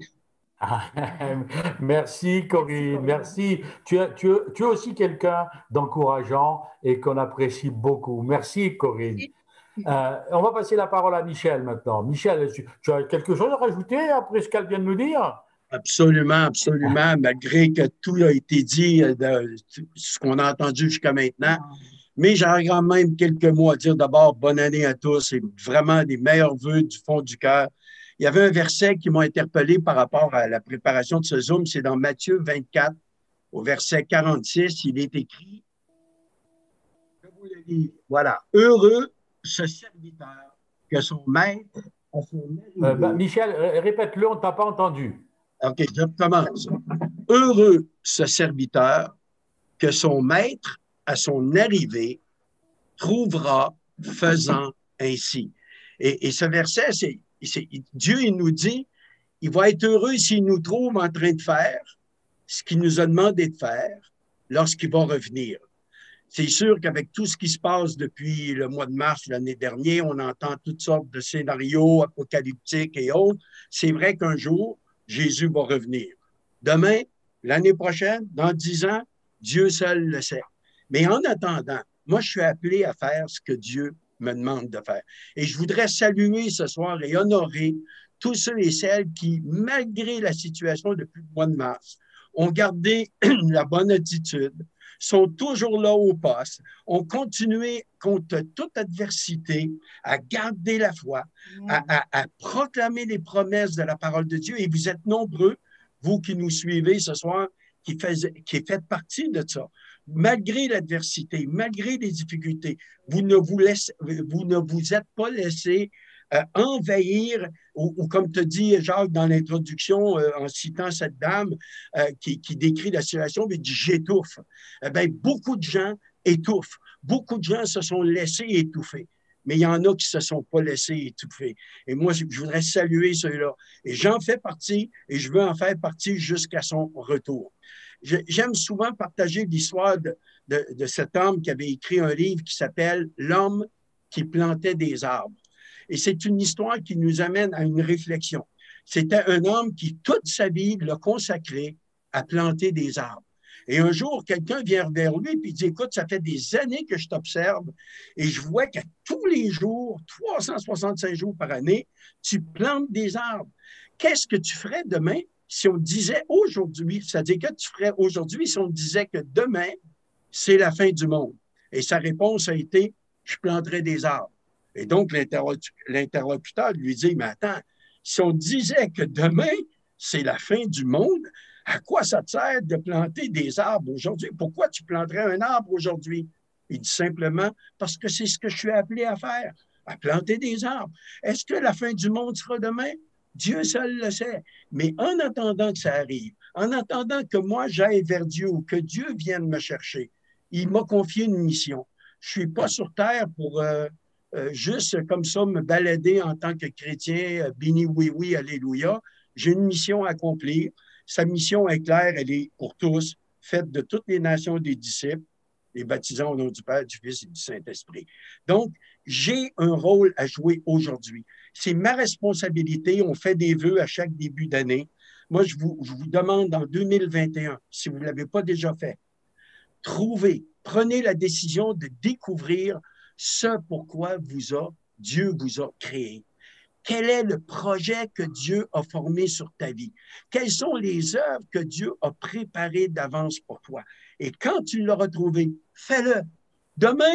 Merci Corinne, merci. Tu es, tu es, tu es aussi quelqu'un d'encourageant et qu'on apprécie beaucoup. Merci Corinne. Merci. Euh, on va passer la parole à Michel maintenant. Michel, tu, tu as quelque chose à rajouter après ce qu'elle vient de nous dire? Absolument, absolument, malgré que tout a été dit de ce qu'on a entendu jusqu'à maintenant. Mais j'aurais quand même quelques mots à dire. D'abord, bonne année à tous et vraiment des meilleurs vœux du fond du cœur. Il y avait un verset qui m'a interpellé par rapport à la préparation de ce Zoom, c'est dans Matthieu vingt-quatre, au verset quarante-six, il est écrit, je vous le lis, voilà, heureux ce serviteur que son maître a son euh, bah, Michel, répète-le, on ne t'a pas entendu. OK, je recommence. Heureux ce serviteur que son maître, à son arrivée, trouvera faisant ainsi. Et, et ce verset, c'est, c'est Dieu, il nous dit, il va être heureux s'il nous trouve en train de faire ce qu'il nous a demandé de faire lorsqu'il va revenir. C'est sûr qu'avec tout ce qui se passe depuis le mois de mars l'année dernière, on entend toutes sortes de scénarios apocalyptiques et autres. C'est vrai qu'un jour, Jésus va revenir. Demain, l'année prochaine, dans dix ans, Dieu seul le sait. Mais en attendant, moi, je suis appelé à faire ce que Dieu me demande de faire. Et je voudrais saluer ce soir et honorer tous ceux et celles qui, malgré la situation depuis le mois de mars, ont gardé la bonne attitude, sont toujours là au poste, ont continué contre toute adversité à garder la foi, à, à, à proclamer les promesses de la parole de Dieu. Et vous êtes nombreux, vous qui nous suivez ce soir, qui, faites, qui faites partie de ça. Malgré l'adversité, malgré les difficultés, vous ne vous, laissez, vous, ne vous êtes pas laissé euh, envahir, ou, ou comme te dit Jacques dans l'introduction, euh, en citant cette dame euh, qui, qui décrit la situation, il dit « j'étouffe ». Eh bien, beaucoup de gens étouffent. Beaucoup de gens se sont laissés étouffer. Mais il y en a qui ne se sont pas laissés étouffer. Et moi, je voudrais saluer ceux-là. Et j'en fais partie, et je veux en faire partie jusqu'à son retour. J'aime souvent partager l'histoire de, de, de cet homme qui avait écrit un livre qui s'appelle « L'homme qui plantait des arbres ». Et c'est une histoire qui nous amène à une réflexion. C'était un homme qui, toute sa vie, l'a consacré à planter des arbres. Et un jour, quelqu'un vient vers lui et dit « Écoute, ça fait des années que je t'observe et je vois qu'à tous les jours, trois cent soixante-cinq jours par année, tu plantes des arbres. Qu'est-ce que tu ferais demain si on disait aujourd'hui, c'est-à-dire que tu ferais aujourd'hui si on disait que demain, c'est la fin du monde? » Et sa réponse a été « Je planterai des arbres. » Et donc, l'interlocuteur lui dit « Mais attends, si on disait que demain, c'est la fin du monde, à quoi ça te sert de planter des arbres aujourd'hui? Pourquoi tu planterais un arbre aujourd'hui? » Il dit simplement « Parce que c'est ce que je suis appelé à faire, à planter des arbres. Est-ce que la fin du monde sera demain? Dieu seul le sait. Mais en attendant que ça arrive, en attendant que moi j'aille vers Dieu ou que Dieu vienne me chercher, il m'a confié une mission. Je ne suis pas sur terre pour euh, euh, juste comme ça me balader en tant que chrétien, euh, béni, oui, oui, alléluia. J'ai une mission à accomplir. Sa mission est claire, elle est pour tous, faite de toutes les nations des disciples, les baptisants au nom du Père, du Fils et du Saint-Esprit. Donc, j'ai un rôle à jouer aujourd'hui. C'est ma responsabilité. On fait des vœux à chaque début d'année. Moi, je vous, je vous demande en deux mille vingt et un, si vous ne l'avez pas déjà fait, trouvez, prenez la décision de découvrir ce pourquoi vous a, Dieu vous a créé. Quel est le projet que Dieu a formé sur ta vie? Quelles sont les œuvres que Dieu a préparées d'avance pour toi? Et quand tu l'auras trouvé, fais-le. Demain,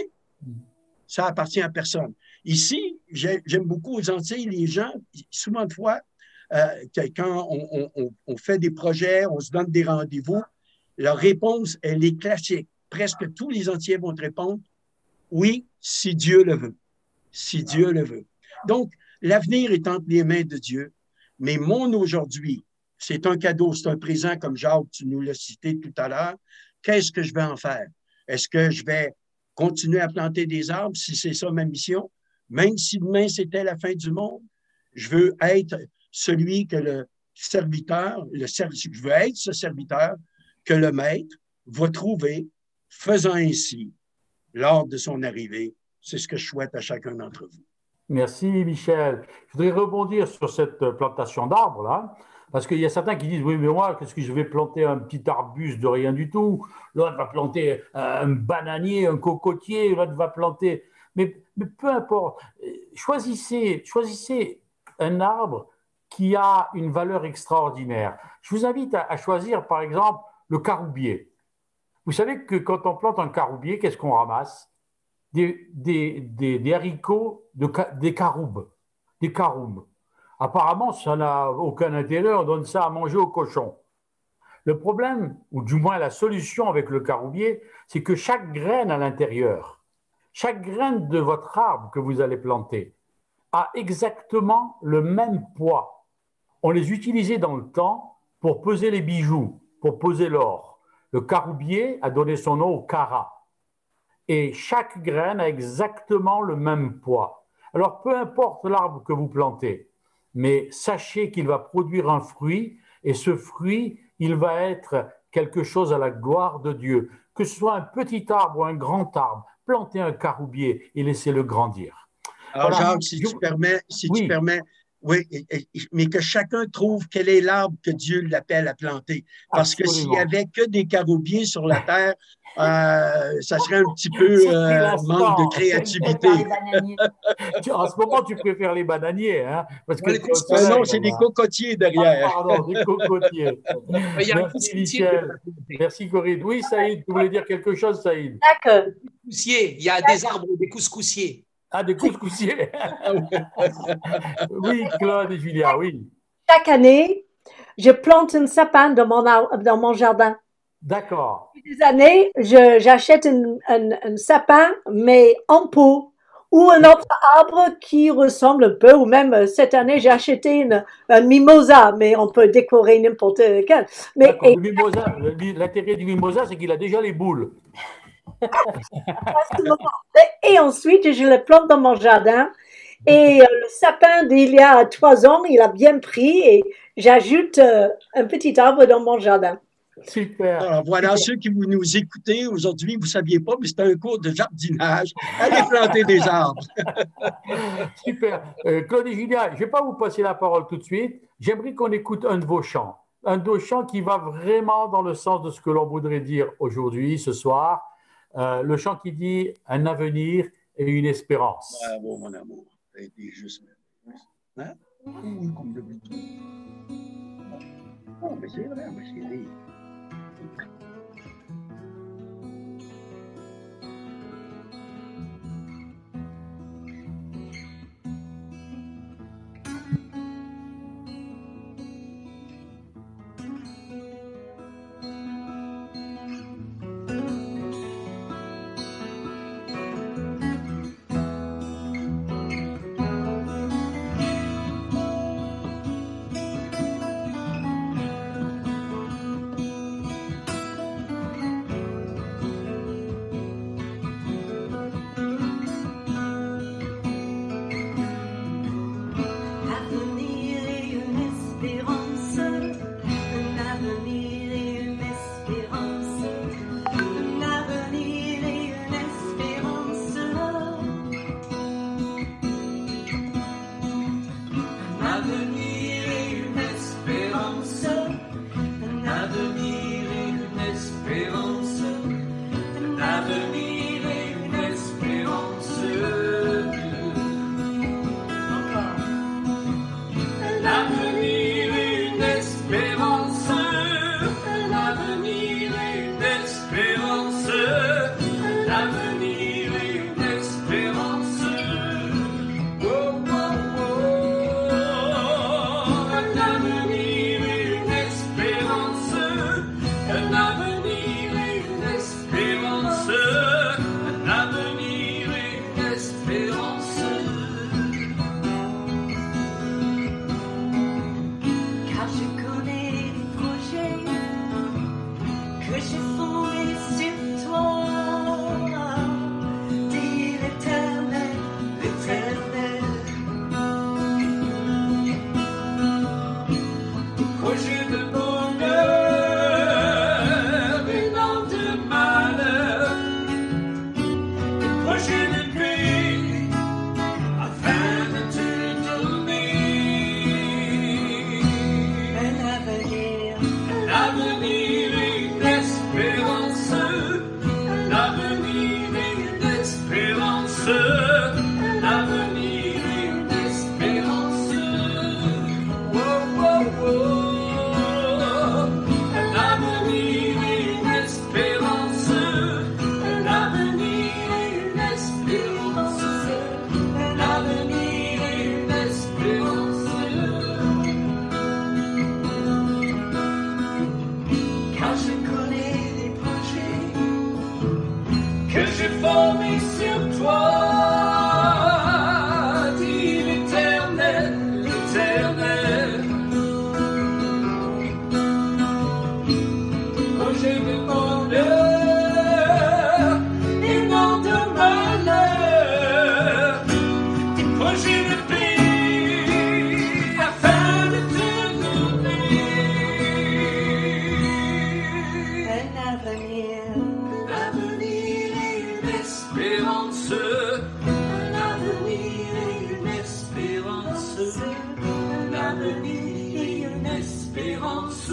ça appartient à personne. Ici, j'aime beaucoup aux Antilles, les gens, souvent de fois, euh, quand on, on, on fait des projets, on se donne des rendez-vous, leur réponse, elle est classique. Presque tous les Antillais vont te répondre « Oui, si Dieu le veut. Si Dieu le veut. » Donc, l'avenir est entre les mains de Dieu, mais mon aujourd'hui, c'est un cadeau, c'est un présent, comme Jacques, tu nous l'as cité tout à l'heure. Qu'est-ce que je vais en faire? Est-ce que je vais continuer à planter des arbres si c'est ça ma mission? Même si demain c'était la fin du monde, je veux être celui que le serviteur, le serv- je veux être ce serviteur que le maître va trouver, faisant ainsi lors de son arrivée. C'est ce que je souhaite à chacun d'entre vous. Merci Michel. Je voudrais rebondir sur cette plantation d'arbres là, parce qu'il y a certains qui disent oui mais moi qu'est-ce que je vais planter un petit arbuste de rien du tout, l'autre va planter un bananier, un cocotier, l'autre va planter, mais, mais peu importe, choisissez, choisissez un arbre qui a une valeur extraordinaire. Je vous invite à, à choisir par exemple le caroubier. Vous savez que quand on plante un caroubier, qu'est-ce qu'on ramasse? Des, des, des, des haricots, de, des caroubes, des caroubes. Apparemment, ça n'a aucun intérêt, on donne ça à manger aux cochons. Le problème, ou du moins la solution avec le caroubier, c'est que chaque graine à l'intérieur, chaque graine de votre arbre que vous allez planter, a exactement le même poids. On les utilisait dans le temps pour peser les bijoux, pour peser l'or. le caroubier a donné son nom au cara. Et chaque graine a exactement le même poids. Alors, peu importe l'arbre que vous plantez, mais sachez qu'il va produire un fruit, et ce fruit, il va être quelque chose à la gloire de Dieu. Que ce soit un petit arbre ou un grand arbre, plantez un caroubier et laissez-le grandir. Alors, Voilà. Jacques, si Je- tu permets, si Oui. tu permets, oui, et- et- mais que chacun trouve quel est l'arbre que Dieu l'appelle à planter. Parce que s'il n'y Absolument. avait que des caroubiers sur la terre, euh, ça serait un petit peu Ce serait euh, l'instant. manque de Je créativité. préfère les bananiers. Tu- En ce moment, tu préfères les bananiers, hein, parce que Ouais, les tu es au couscous. Ben soleil, non, c'est des là-bas. cocotiers Ah, derrière. pardon, des cocotiers. Il y a un Merci, couscoussier Michel. Merci, Corinne. Oui, Saïd, tu voulais dire quelque chose, Saïd? Jacques, couscoussier. Il y a des arbres, des couscoussiers. Ah, des couscoussiers. Oui, Claude et Julia, oui. chaque année, je plante un sapin dans mon, ar- dans mon jardin. D'accord. Depuis des années, je- j'achète un, un- un sapin, mais en pot, ou un autre arbre qui ressemble un peu, ou même euh, cette année, j'ai acheté une, un mimosa, mais on peut décorer n'importe quel. Mais, D'accord. et Le mimosa, le- l'intérêt du mimosa, c'est qu'il a déjà les boules. à ce moment- et ensuite, je le plante dans mon jardin. Et euh, le sapin d'il y a trois ans, il a bien pris et j'ajoute euh, un petit arbre dans mon jardin. Super. Alors voilà, ceux qui vous nous écoutez aujourd'hui, vous ne saviez pas, mais c'est un cours de jardinage. Allez planter des arbres. Super. Euh, Claude et Julia, je ne vais pas vous passer la parole tout de suite. J'aimerais qu'on écoute un de vos chants. Un de vos chants qui va vraiment dans le sens de ce que l'on voudrait dire aujourd'hui, ce soir. Euh, le chant qui dit un avenir et une espérance. Bravo, mon amour. Ça a été juste. Hein? Ouh, comme de but. Oh, mais c'est vrai, ma chérie. Avenir et une espérance, un avenir et une espérance, un avenir et une espérance, un avenir et une espérance, un avenir et une espérance, un avenir et une espérance. Un avenir et une espérance, un avenir et une espérance, un avenir et une espérance. Oh, oh, oh. Un avenir et une espérance, un avenir et une espérance, un avenir et une espérance. Car je connais les projets que j'ai fondés sur toi, dit l'Éternel, l'Éternel. Des projets de bonheur et non de malheur, des projets de paix afin de te donner un avenir, un avenir et une espérance, un avenir et une espérance, un avenir et une espérance. Oh, oh, oh. Un avenir et une espérance, un avenir et une espérance, un avenir et une espérance. Car je connais les projets que j'ai formés sur toi, dit l'Éternel, l'Éternel. Projet de bonheur avenir, une espérance.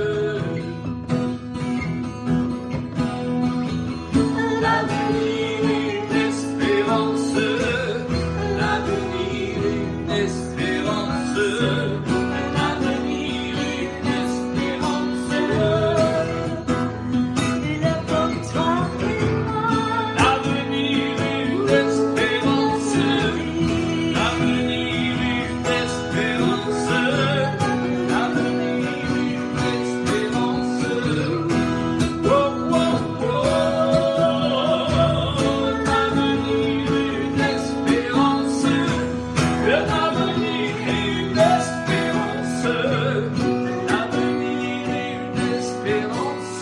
L'avenir, une espérance. L'avenir, une espérance. L'avenir, une espérance. Il est pour toi et moi. L'avenir, une espérance. L'avenir, une espérance. L'avenir, une espérance. Oh, oh, oh. L'avenir, une espérance. L'avenir, une espérance. L'avenir, une espérance.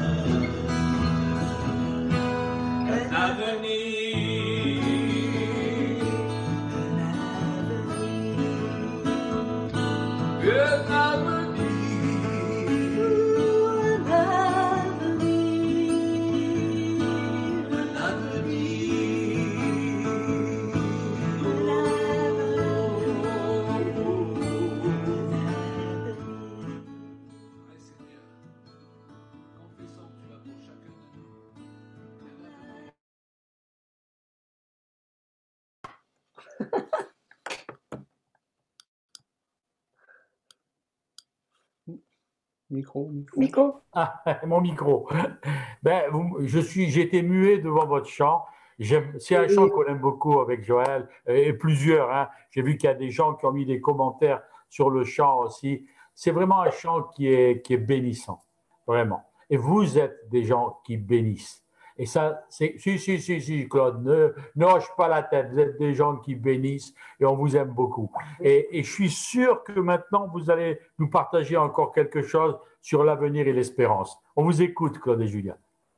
Micro, micro. Micro. Ah, mon micro. Ben, vous- je suis, j'ai été muet devant votre chant. J'aime- C'est un chant qu'on aime beaucoup avec Joël et, et plusieurs. Hein. J'ai vu qu'il y a des gens qui ont mis des commentaires sur le chant aussi. C'est vraiment un chant qui est, qui est bénissant, vraiment. Et vous êtes des gens qui bénissent. Et ça, c'est si, si, si, si, Claude, ne, ne hoche pas la tête. Vous êtes des gens qui bénissent et on vous aime beaucoup. Et, et je suis sûr que maintenant, vous allez nous partager encore quelque chose sur l'avenir et l'espérance. On vous écoute, Claude et Julien.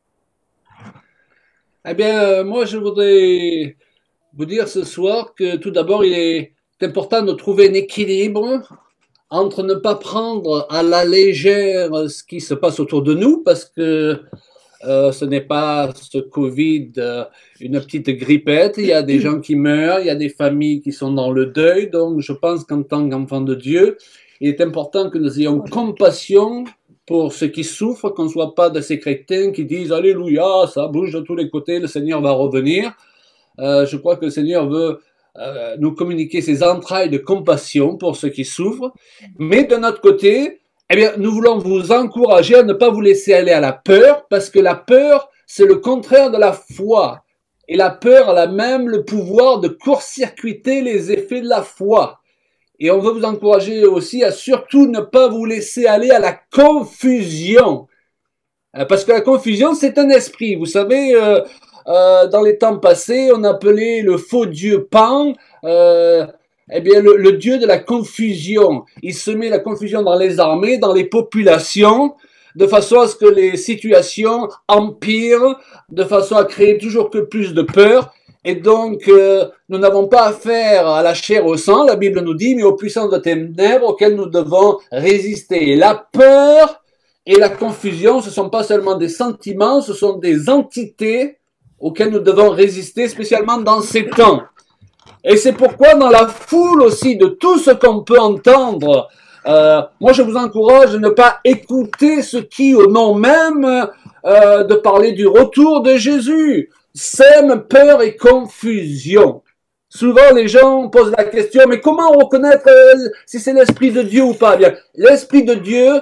Eh bien, euh, moi, je voudrais vous dire ce soir que tout d'abord, il est important de trouver un équilibre entre ne pas prendre à la légère ce qui se passe autour de nous, parce que euh, ce n'est pas ce Covid, euh, une petite grippette. Il y a des gens qui meurent, il y a des familles qui sont dans le deuil. Donc, je pense qu'en tant qu'enfant de Dieu, il est important que nous ayons compassion pour ceux qui souffrent, qu'on ne soit pas de ces chrétiens qui disent « Alléluia, ça bouge de tous les côtés, le Seigneur va revenir euh, ». Je crois que le Seigneur veut euh, nous communiquer ses entrailles de compassion pour ceux qui souffrent. Mais de notre côté, eh bien, nous voulons vous encourager à ne pas vous laisser aller à la peur, parce que la peur, c'est le contraire de la foi. Et la peur a même le pouvoir de court-circuiter les effets de la foi. Et on veut vous encourager aussi à surtout ne pas vous laisser aller à la confusion. Parce que la confusion, c'est un esprit. Vous savez, euh, euh, dans les temps passés, on appelait le faux dieu Pan, euh, eh bien, le, le dieu de la confusion. Il semait la confusion dans les armées, dans les populations, de façon à ce que les situations empirent, de façon à créer toujours que plus de peur. Et donc, euh, nous n'avons pas affaire à la chair au sang, la Bible nous dit, mais aux puissances de ténèbres auxquelles nous devons résister. Et la peur et la confusion, ce ne sont pas seulement des sentiments, ce sont des entités auxquelles nous devons résister, spécialement dans ces temps. Et c'est pourquoi, dans la foule aussi de tout ce qu'on peut entendre, euh, moi je vous encourage de ne pas écouter ce qui, au nom même euh, de parler du retour de Jésus, sème peur et confusion. Souvent, les gens posent la question, mais comment reconnaître euh, si c'est l'Esprit de Dieu ou pas? Bien, l'Esprit de Dieu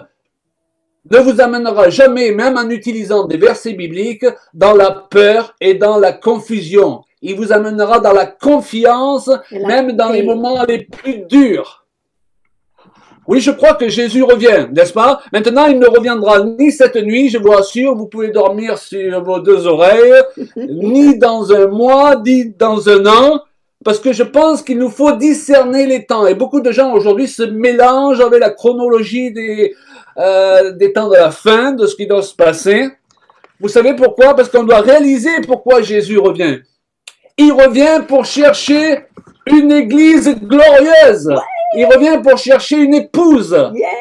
ne vous amènera jamais, même en utilisant des versets bibliques, dans la peur et dans la confusion. Il vous amènera dans la confiance, même dans les moments les plus durs. Oui, je crois que Jésus revient, n'est-ce pas? Maintenant, il ne reviendra ni cette nuit, je vous rassure, vous pouvez dormir sur vos deux oreilles, ni dans un mois, ni dans un an, parce que je pense qu'il nous faut discerner les temps. Et beaucoup de gens aujourd'hui se mélangent avec la chronologie des, euh, des temps de la fin, de ce qui doit se passer. Vous savez pourquoi? Parce qu'on doit réaliser pourquoi Jésus revient. Il revient pour chercher une église glorieuse. Il revient pour chercher une épouse.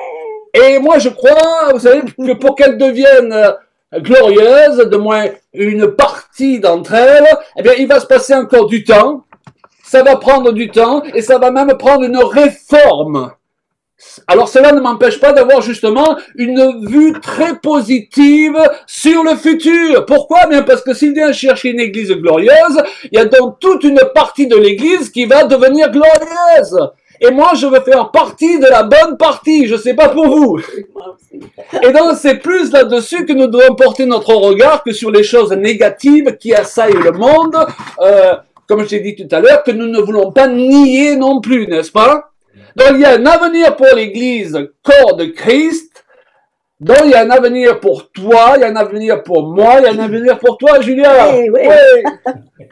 Et moi, je crois, vous savez, que pour qu'elle devienne glorieuse, de moins une partie d'entre elles, eh bien, il va se passer encore du temps. Ça va prendre du temps et ça va même prendre une réforme. Alors cela ne m'empêche pas d'avoir justement une vue très positive sur le futur. Pourquoi? Bien parce que s'il vient chercher une église glorieuse, il y a donc toute une partie de l'église qui va devenir glorieuse. Et moi, je veux faire partie de la bonne partie. Je ne sais pas pour vous. Et donc, c'est plus là-dessus que nous devons porter notre regard que sur les choses négatives qui assaillent le monde, euh, comme je l'ai dit tout à l'heure, que nous ne voulons pas nier non plus, n'est-ce pas? Donc, il y a un avenir pour l'Église, corps de Christ. Donc, il y a un avenir pour toi, il y a un avenir pour moi, il y a un avenir pour toi, Julia. Oui, oui. Oui,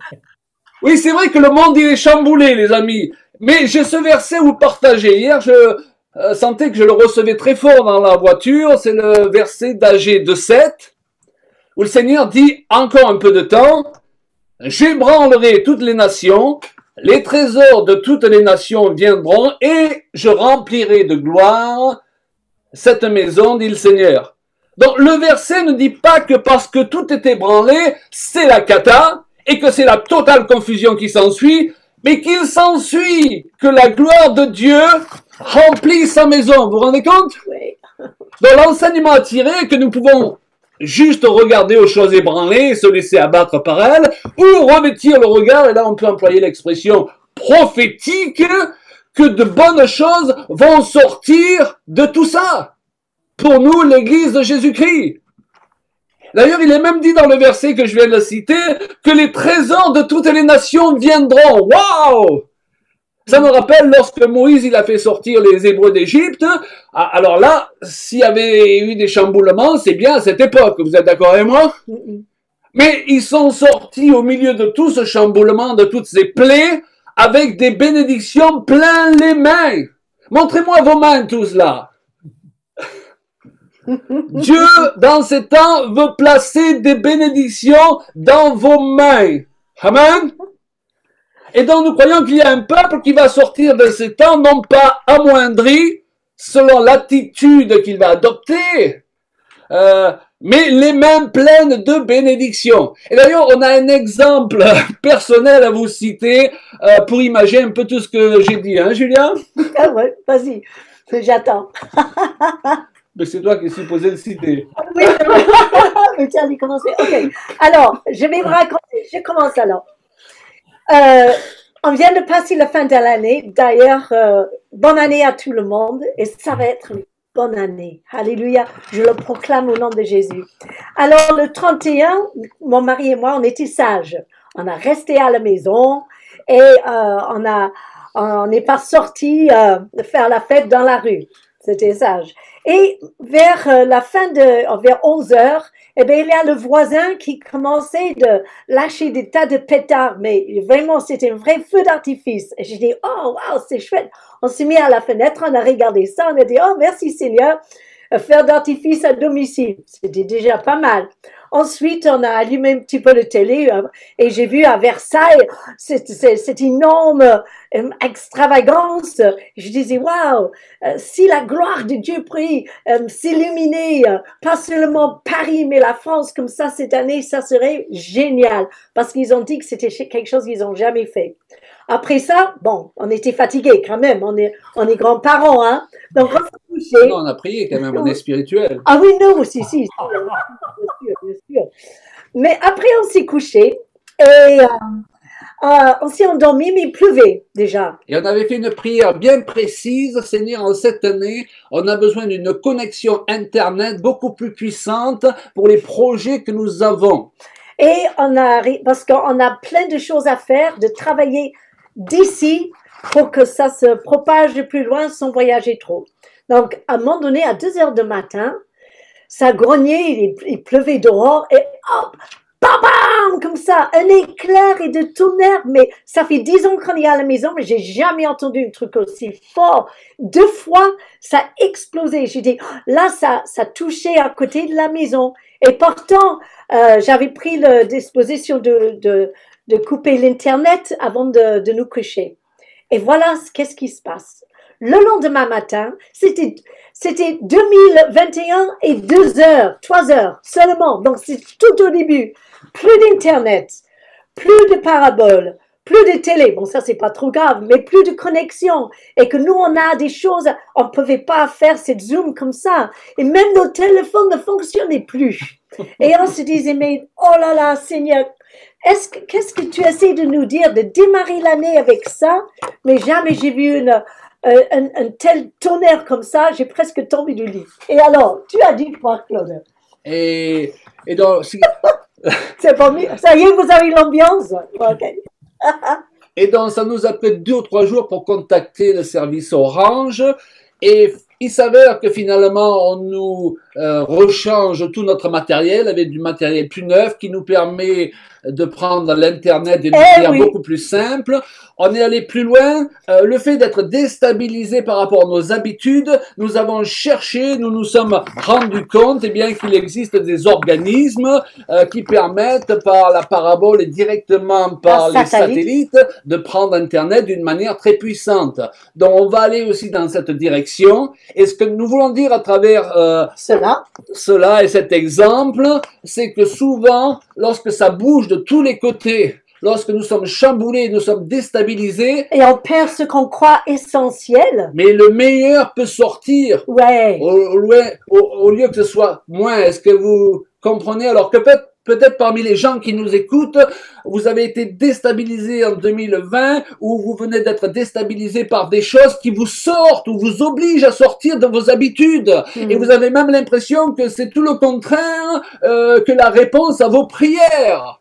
oui, c'est vrai que le monde, il est chamboulé, les amis. Mais j'ai ce verset où partager. Hier, je euh, sentais que je le recevais très fort dans la voiture. C'est le verset d'Agé deux sept, où le Seigneur dit, encore un peu de temps, j'ébranlerai toutes les nations, les trésors de toutes les nations viendront, et je remplirai de gloire cette maison, dit le Seigneur. Donc le verset ne dit pas que parce que tout est ébranlé, c'est la cata, et que c'est la totale confusion qui s'ensuit, mais qu'il s'ensuit que la gloire de Dieu remplit sa maison. Vous vous rendez compte? Oui. Donc l'enseignement à tirer est que nous pouvons juste regarder aux choses ébranlées et se laisser abattre par elles, ou revêtir le regard, et là on peut employer l'expression prophétique, que de bonnes choses vont sortir de tout ça. Pour nous, l'Église de Jésus-Christ. D'ailleurs, il est même dit dans le verset que je viens de citer, que les trésors de toutes les nations viendront. Waouh! Ça me rappelle lorsque Moïse il a fait sortir les Hébreux d'Égypte. Alors là, s'il y avait eu des chamboulements, c'est bien à cette époque. Vous êtes d'accord avec moi? Mais ils sont sortis au milieu de tout ce chamboulement, de toutes ces plaies, avec des bénédictions plein les mains. Montrez-moi vos mains tous là. Dieu, dans ces temps, veut placer des bénédictions dans vos mains. Amen. Et donc, nous croyons qu'il y a un peuple qui va sortir de ces temps, non pas amoindri, selon l'attitude qu'il va adopter, euh, mais les mains pleines de bénédictions. Et d'ailleurs, on a un exemple personnel à vous citer euh, pour imaginer un peu tout ce que j'ai dit, hein, Julien? Ah ouais, vas-y, j'attends. Mais c'est toi qui es supposé le citer. Oui, mais tiens, j'ai commencé. Ok. Alors, je vais vous raconter. Je commence alors. Euh, on vient de passer la fin de l'année. D'ailleurs, euh, bonne année à tout le monde. Et ça va être une bonne année. Alléluia. Je le proclame au nom de Jésus. Alors, le trente et un, mon mari et moi, on était sages. On a resté à la maison et euh, on a, on n'est pas sorti euh, faire la fête dans la rue. C'était sage. Et vers la fin de, vers onze heures, eh bien, il y a le voisin qui commençait de lâcher des tas de pétards, mais vraiment, c'était un vrai feu d'artifice. Et j'ai dit, oh, wow, c'est chouette. On s'est mis à la fenêtre, on a regardé ça, on a dit, oh, merci Seigneur, feu d'artifice à domicile. C'était déjà pas mal. Ensuite, on a allumé un petit peu la télé et j'ai vu à Versailles cette, cette, cette énorme euh, extravagance. Je disais, waouh, euh, si la gloire de Dieu prie euh, s'illuminer, euh, pas seulement Paris, mais la France comme ça cette année, ça serait génial. Parce qu'ils ont dit que c'était quelque chose qu'ils n'ont jamais fait. Après ça, bon, on était fatigués quand même, on est, on est grands-parents, hein. Donc, on s'est couché. Non, on a prié quand même, on est spirituel. Ah oui, non, si, si, si, bien sûr, bien sûr. Mais après, on s'est couché et euh, euh, on s'est endormi, mais il pleuvait déjà. Et on avait fait une prière bien précise, Seigneur, en cette année, on a besoin d'une connexion Internet beaucoup plus puissante pour les projets que nous avons. Et on a, parce qu'on a plein de choses à faire, de travailler d'ici pour que ça se propage plus loin sans voyager trop. Donc, à un moment donné, à deux heures du matin, ça grognait, il, il pleuvait dehors et hop, bam, bam, comme ça, un éclair et de tonnerre. Mais ça fait dix ans qu'on est à la maison, mais j'ai jamais entendu un truc aussi fort. Deux fois, ça a explosé. J'ai dit, là, ça, ça touchait à côté de la maison. Et pourtant, euh, j'avais pris la disposition de, de, de couper l'Internet avant de, de nous coucher. Et voilà qu'est-ce qui se passe. Le lendemain matin, c'était, c'était deux mille vingt et un et deux heures, trois heures seulement. Donc, c'est tout au début. Plus d'Internet, plus de paraboles, plus de télé, bon ça c'est pas trop grave, mais plus de connexion, et que nous on a des choses, on ne pouvait pas faire cette Zoom comme ça, et même nos téléphones ne fonctionnaient plus. Et on se disait, mais oh là là, Seigneur, est-ce que, qu'est-ce que tu essaies de nous dire, de démarrer l'année avec ça? Mais jamais j'ai vu une, euh, un, un tel tonnerre comme ça, j'ai presque tombé du lit. Et alors, tu as dit quoi, Claude? Et, et donc, c'est pas mieux. Ça y est, vous avez l'ambiance. Okay. Et donc, ça nous a pris deux ou trois jours pour contacter le service Orange. Et il s'avère que finalement, on nous euh, rechange tout notre matériel avec du matériel plus neuf qui nous permet de prendre l'Internet d'une eh manière oui. beaucoup plus simple. On est allé plus loin. Euh, le fait d'être déstabilisé par rapport à nos habitudes, nous avons cherché, nous nous sommes rendus compte eh bien qu'il existe des organismes euh, qui permettent par la parabole et directement par La les satellite. satellites de prendre Internet d'une manière très puissante. Donc on va aller aussi dans cette direction. Et ce que nous voulons dire à travers euh, cela. cela et cet exemple, c'est que souvent, lorsque ça bouge de tous les côtés, lorsque nous sommes chamboulés, nous sommes déstabilisés. Et on perd ce qu'on croit essentiel. Mais le meilleur peut sortir. Ouais. Au, au, au, au lieu que ce soit moins. Est-ce que vous comprenez? Alors que peut-être Peut-être parmi les gens qui nous écoutent, vous avez été déstabilisés en deux mille vingt ou vous venez d'être déstabilisés par des choses qui vous sortent ou vous obligent à sortir de vos habitudes. Mmh. Et vous avez même l'impression que c'est tout le contraire euh, que la réponse à vos prières.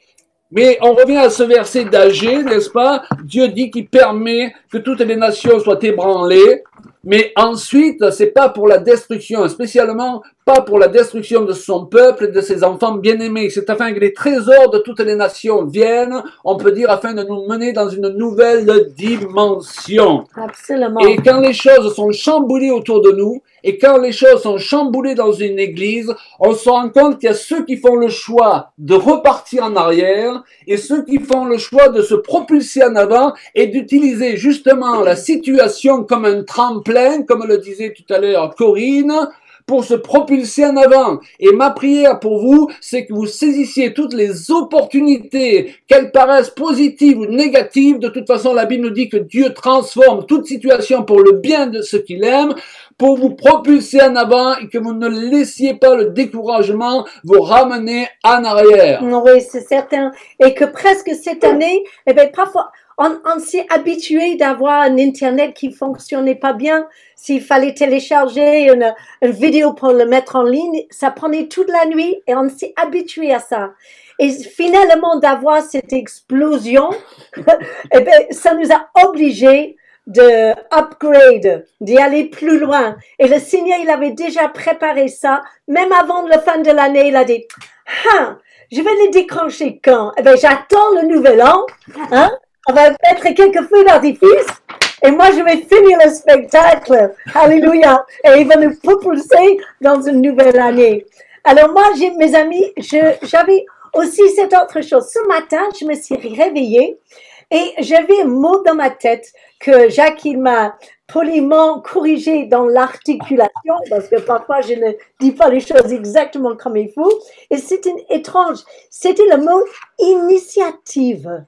Mais on revient à ce verset d'Agée, n'est-ce pas? Dieu dit qu'il permet que toutes les nations soient ébranlées. Mais ensuite, c'est pas pour la destruction, spécialement pas pour la destruction de son peuple et de ses enfants bien-aimés. C'est afin que les trésors de toutes les nations viennent, on peut dire, afin de nous mener dans une nouvelle dimension. Absolument. Et quand les choses sont chamboulées autour de nous, et quand les choses sont chamboulées dans une église, on se rend compte qu'il y a ceux qui font le choix de repartir en arrière et ceux qui font le choix de se propulser en avant et d'utiliser justement la situation comme un tremplin, comme le disait tout à l'heure Corinne, pour se propulser en avant. Et ma prière pour vous, c'est que vous saisissiez toutes les opportunités, qu'elles paraissent positives ou négatives. De toute façon, la Bible nous dit que Dieu transforme toute situation pour le bien de ceux qu'il aime, pour vous propulser en avant et que vous ne laissiez pas le découragement vous ramener en arrière. Oui, c'est certain. Et que presque cette année, eh bien, parfois, on, on s'est habitué d'avoir un Internet qui fonctionnait pas bien. S'il fallait télécharger une, une vidéo pour le mettre en ligne, ça prenait toute la nuit et on s'est habitué à ça. Et finalement, d'avoir cette explosion, eh bien, ça nous a obligés de upgrade, d'y aller plus loin. Et le Seigneur, il avait déjà préparé ça, même avant la fin de l'année, il a dit, ah, je vais les déclencher quand? Eh bien, j'attends le nouvel an, hein? On va mettre quelques feux d'artifice, et moi, je vais finir le spectacle. Alléluia. Et il va nous propulser dans une nouvelle année. Alors moi, j'ai, mes amis, je, j'avais aussi cette autre chose. Ce matin, je me suis réveillée et j'avais un mot dans ma tête que Jacques, il m'a poliment corrigé dans l'articulation, parce que parfois je ne dis pas les choses exactement comme il faut. Et c'était étrange. C'était le mot initiative.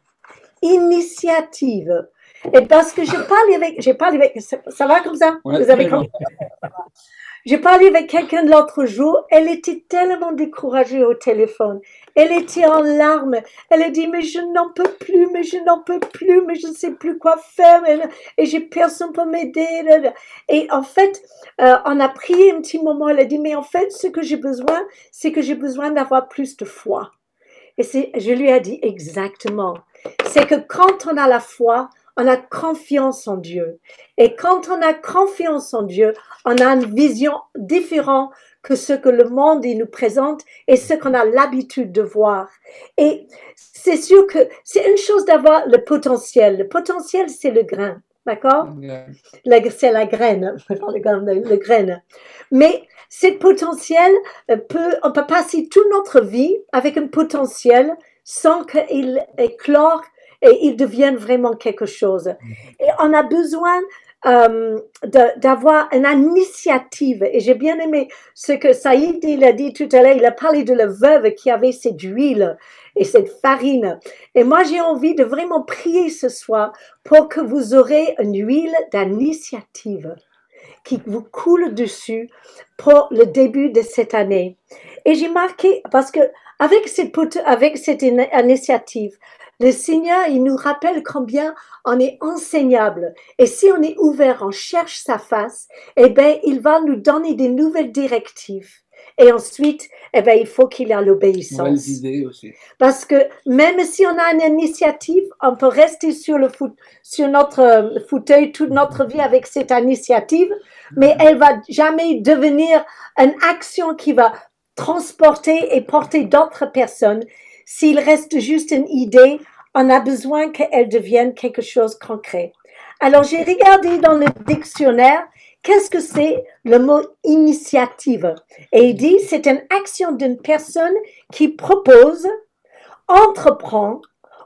Initiative. Et parce que j'ai parlé avec, j'ai parlé avec, ça va comme ça? Ouais, Vous avez compris? J'ai parlé avec quelqu'un l'autre jour, elle était tellement découragée au téléphone. Elle était en larmes. Elle a dit, mais je n'en peux plus, mais je n'en peux plus, mais je ne sais plus quoi faire, et j'ai personne pour m'aider. Et en fait, euh, on a pris un petit moment, elle a dit, mais en fait, ce que j'ai besoin, c'est que j'ai besoin d'avoir plus de foi. Et c'est, je lui ai dit, exactement. C'est que quand on a la foi, on a confiance en Dieu. Et quand on a confiance en Dieu, on a une vision différente que ce que le monde il nous présente et ce qu'on a l'habitude de voir. Et c'est sûr que c'est une chose d'avoir le potentiel. Le potentiel, c'est le grain, d'accord? Yeah. C'est la graine, le, le graine. Mais ce potentiel peut, on peut passer toute notre vie avec un potentiel sans qu'il éclore et il devienne vraiment quelque chose. Et on a besoin euh, d'avoir une initiative. Et j'ai bien aimé ce que Saïd il a dit tout à l'heure. Il a parlé de la veuve qui avait cette huile et cette farine. Et moi, j'ai envie de vraiment prier ce soir pour que vous aurez une huile d'initiative qui vous coule dessus pour le début de cette année. Et j'ai marqué, parce que avec cette, avec cette initiative, le Seigneur, il nous rappelle combien on est enseignable. Et si on est ouvert, on cherche sa face, eh bien, il va nous donner des nouvelles directives. Et ensuite, eh bien, il faut qu'il y ait l'obéissance. Nouvelles idées aussi. Parce que même si on a une initiative, on peut rester sur, le foot, sur notre fauteuil toute notre vie avec cette initiative, mais elle va jamais devenir une action qui va transporter et porter d'autres personnes. S'il reste juste une idée, on a besoin qu'elle devienne quelque chose de concret. Alors, j'ai regardé dans le dictionnaire, qu'est-ce que c'est le mot initiative? Et il dit, c'est une action d'une personne qui propose, entreprend,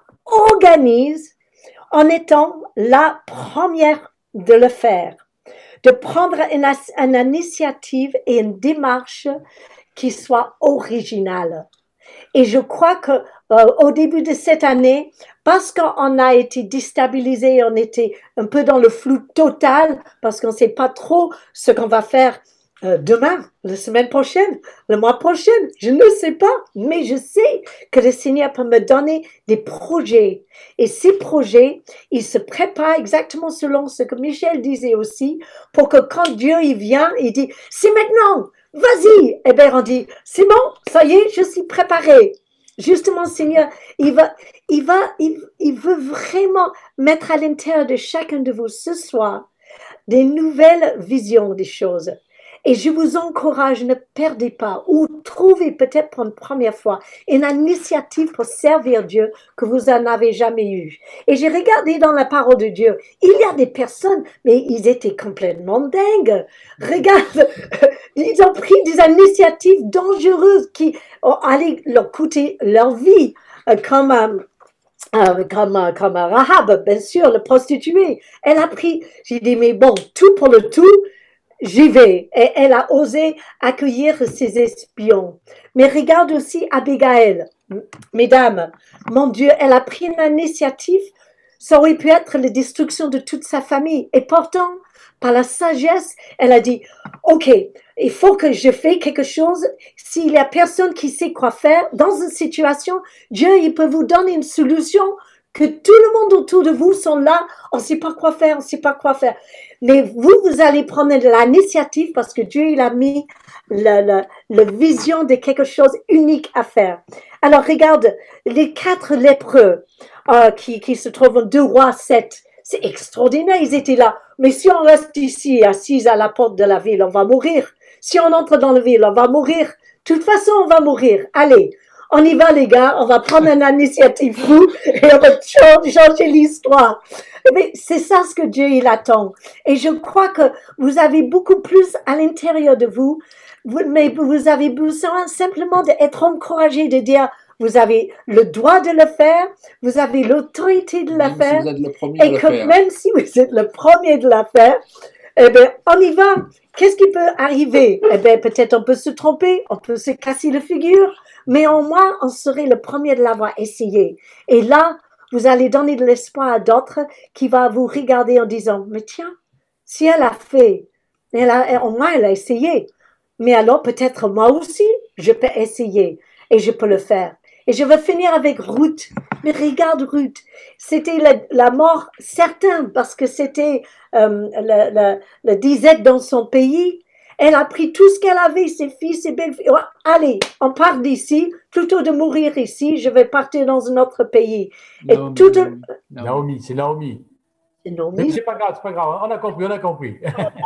organise en étant la première de le faire, de prendre une, une initiative et une démarche qui soit originale. Et je crois que euh, au début de cette année, parce qu'on a été déstabilisé, on était un peu dans le flou total, parce qu'on ne sait pas trop ce qu'on va faire euh, demain, la semaine prochaine, le mois prochain, je ne sais pas, mais je sais que le Seigneur peut me donner des projets. Et ces projets, ils se préparent exactement selon ce que Michel disait aussi, pour que quand Dieu il vient, il dit, c'est maintenant, vas-y. Eh bien, on dit, c'est bon, ça y est, je suis préparé. Justement, Seigneur, il va, il va, il, il veut vraiment mettre à l'intérieur de chacun de vous ce soir des nouvelles visions des choses. Et je vous encourage, ne perdez pas ou trouvez peut-être pour une première fois une initiative pour servir Dieu que vous n'en avez jamais eu. Et j'ai regardé dans la parole de Dieu, il y a des personnes, mais ils étaient complètement dingues. Regarde, ils ont pris des initiatives dangereuses qui ont allé leur coûter leur vie, comme... Euh, Euh, comme, euh, comme Rahab, bien sûr, le prostituée. Elle a pris, j'ai dit, mais bon, tout pour le tout, j'y vais. Et elle a osé accueillir ses espions. Mais regarde aussi Abigail, mesdames, mon Dieu, elle a pris une initiative, ça aurait pu être la destruction de toute sa famille. Et pourtant, par la sagesse, elle a dit, ok, il faut que je fasse quelque chose. S'il y a personne qui sait quoi faire, dans une situation, Dieu, il peut vous donner une solution que tout le monde autour de vous sont là, on ne sait pas quoi faire, on ne sait pas quoi faire. Mais vous, vous allez prendre l'initiative parce que Dieu, il a mis la, la, la vision de quelque chose unique à faire. Alors, regarde, les quatre lépreux euh, qui, qui se trouvent en deux rois sept, c'est extraordinaire, ils étaient là. Mais si on reste ici, assis à la porte de la ville, on va mourir. Si on entre dans la ville, on va mourir. De toute façon, on va mourir. Allez, on y va les gars, on va prendre une initiative fou et on va changer l'histoire. Mais c'est ça ce que Dieu il attend. Et je crois que vous avez beaucoup plus à l'intérieur de vous, mais vous avez besoin simplement d'être encouragé, de dire, vous avez le droit de le faire, vous avez l'autorité de le Même faire, si vous êtes le premier et de le que faire. même si vous êtes le premier de le faire, eh bien, on y va. Qu'est-ce qui peut arriver? Eh bien, peut-être on peut se tromper, on peut se casser la figure, mais au moins, on serait le premier de l'avoir essayé. Et là, vous allez donner de l'espoir à d'autres qui vont vous regarder en disant, mais tiens, si elle a fait, elle a, au moins elle a essayé, mais alors peut-être moi aussi, je peux essayer et je peux le faire. Et je vais finir avec Ruth. Mais regarde Ruth, c'était la, la mort certaine parce que c'était euh, la, la, la disette dans son pays. Elle a pris tout ce qu'elle avait, ses fils, ses belles-filles. Oh, allez, on part d'ici, plutôt de mourir ici, je vais partir dans un autre pays. Et Naomi, tout Naomi, Naomi, c'est Naomi. C'est Mais Naomi. c'est pas grave, c'est pas grave. On a compris, on a compris.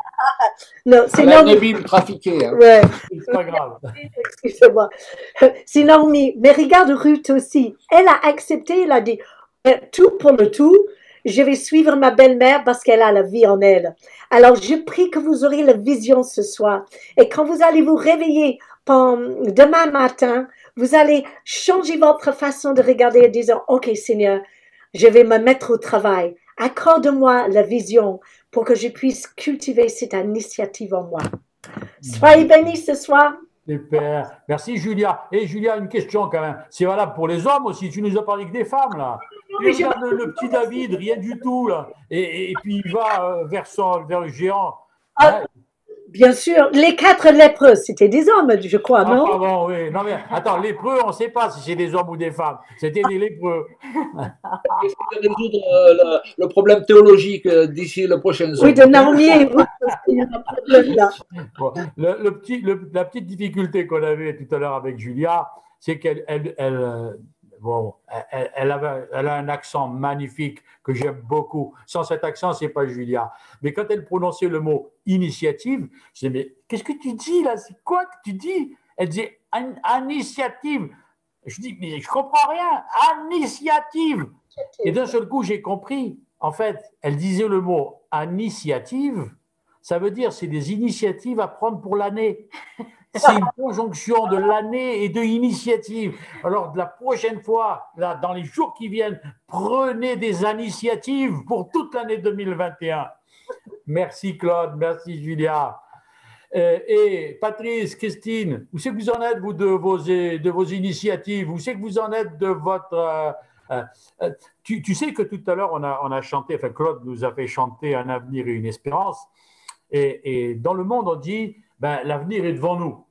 Non, c'est Elle a une Naomi. Bible trafiquée. Hein. Ouais. C'est pas grave. Excusez-moi. C'est Naomi. Mais regarde Ruth aussi. Elle a accepté, elle a dit, euh, tout pour le tout, je vais suivre ma belle-mère parce qu'elle a la vie en elle. Alors, je prie que vous aurez la vision ce soir. Et quand vous allez vous réveiller pendant- demain matin, vous allez changer votre façon de regarder en disant, OK Seigneur, je vais me mettre au travail. Accorde-moi la vision pour que je puisse cultiver cette initiative en moi. Soyez bénis ce soir. Super. Merci, Julia. Et Julia, une question quand même. C'est valable pour les hommes aussi. Tu nous as parlé que des femmes, là. Et regarde le, le petit David, rien du tout, là. Et, et puis il va euh, vers, son, vers le géant. Ah, bien sûr, les quatre lépreux, c'était des hommes, je crois, ah, non? Pardon, oui. Non, mais attends, lépreux, on ne sait pas si c'est des hommes ou des femmes. C'était des lépreux. Il faut résoudre euh, le, le problème théologique euh, d'ici le prochain jour. Oui, de Naomi. Bon, le, le petit, le, la petite difficulté qu'on avait tout à l'heure avec Julia, c'est qu'elle elle, elle, bon, elle, elle, avait, elle a un accent magnifique que j'aime beaucoup. Sans cet accent, ce n'est pas Julia. Mais quand elle prononçait le mot initiative, je disais, mais qu'est-ce que tu dis là? C'est quoi que tu dis? Elle disait initiative. Je dis, mais je ne comprends rien. Initiative. Et d'un seul coup, j'ai compris. En fait, elle disait le mot initiative. Ça veut dire c'est des initiatives à prendre pour l'année. C'est une conjonction de l'année et de initiative. Alors, la prochaine fois, là, dans les jours qui viennent, prenez des initiatives pour toute l'année deux mille vingt et un. Merci Claude, merci Julia. Euh, et Patrice, Christine, où c'est que vous en êtes, vous, de vos, de vos initiatives? Où c'est que vous en êtes de votre... Euh, euh, tu, tu sais que tout à l'heure, on a, on a chanté, enfin Claude nous a fait chanter Un avenir et une espérance. Et, et dans le monde, on dit, ben, l'avenir est devant nous.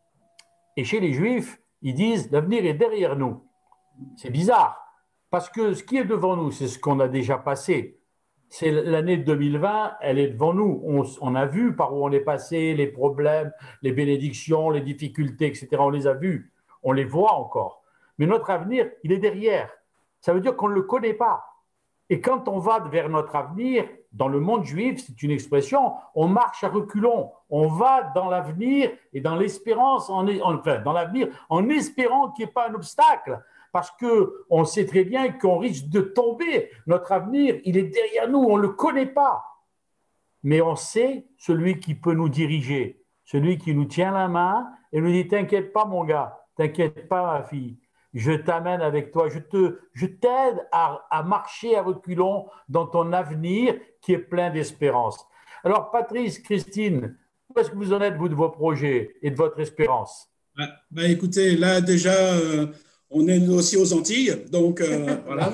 Et chez les Juifs, ils disent, l'avenir est derrière nous. C'est bizarre, parce que ce qui est devant nous, c'est ce qu'on a déjà passé. C'est l'année deux mille vingt, elle est devant nous. On, on a vu par où on est passé, les problèmes, les bénédictions, les difficultés, et cetera. On les a vus, on les voit encore. Mais notre avenir, il est derrière. Ça veut dire qu'on ne le connaît pas. Et quand on va vers notre avenir, dans le monde juif, c'est une expression, on marche à reculons. On va dans l'avenir et dans l'espérance, en, enfin, dans l'avenir, en espérant qu'il n'y ait pas un obstacle. Parce qu'on sait très bien qu'on risque de tomber. Notre avenir, il est derrière nous, on ne le connaît pas. Mais on sait celui qui peut nous diriger, celui qui nous tient la main et nous dit « T'inquiète pas mon gars, t'inquiète pas ma fille, je t'amène avec toi, je te, je t'aide à, à marcher à reculons dans ton avenir qui est plein d'espérance. » Alors Patrice, Christine, où est-ce que vous en êtes, vous, de vos projets et de votre espérance? Bah, bah écoutez, là déjà... Euh... On est nous aussi aux Antilles, donc euh, voilà.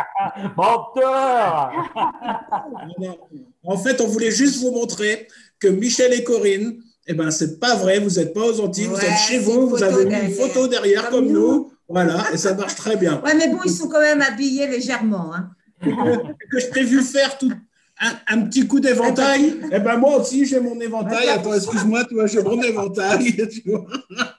Menteur. En fait, on voulait juste vous montrer que Michel et Corinne, eh ben, c'est pas vrai, vous n'êtes pas aux Antilles, ouais, vous êtes chez vous, vous avez mis une photo derrière comme, comme nous. nous, voilà, et ça marche très bien. Ouais, mais bon, ils sont quand même habillés légèrement. Hein. Que je prévu faire tout un, un petit coup d'éventail, eh ben moi aussi j'ai mon éventail. Attends, excuse-moi, tu vois, j'ai mon éventail. Tu vois.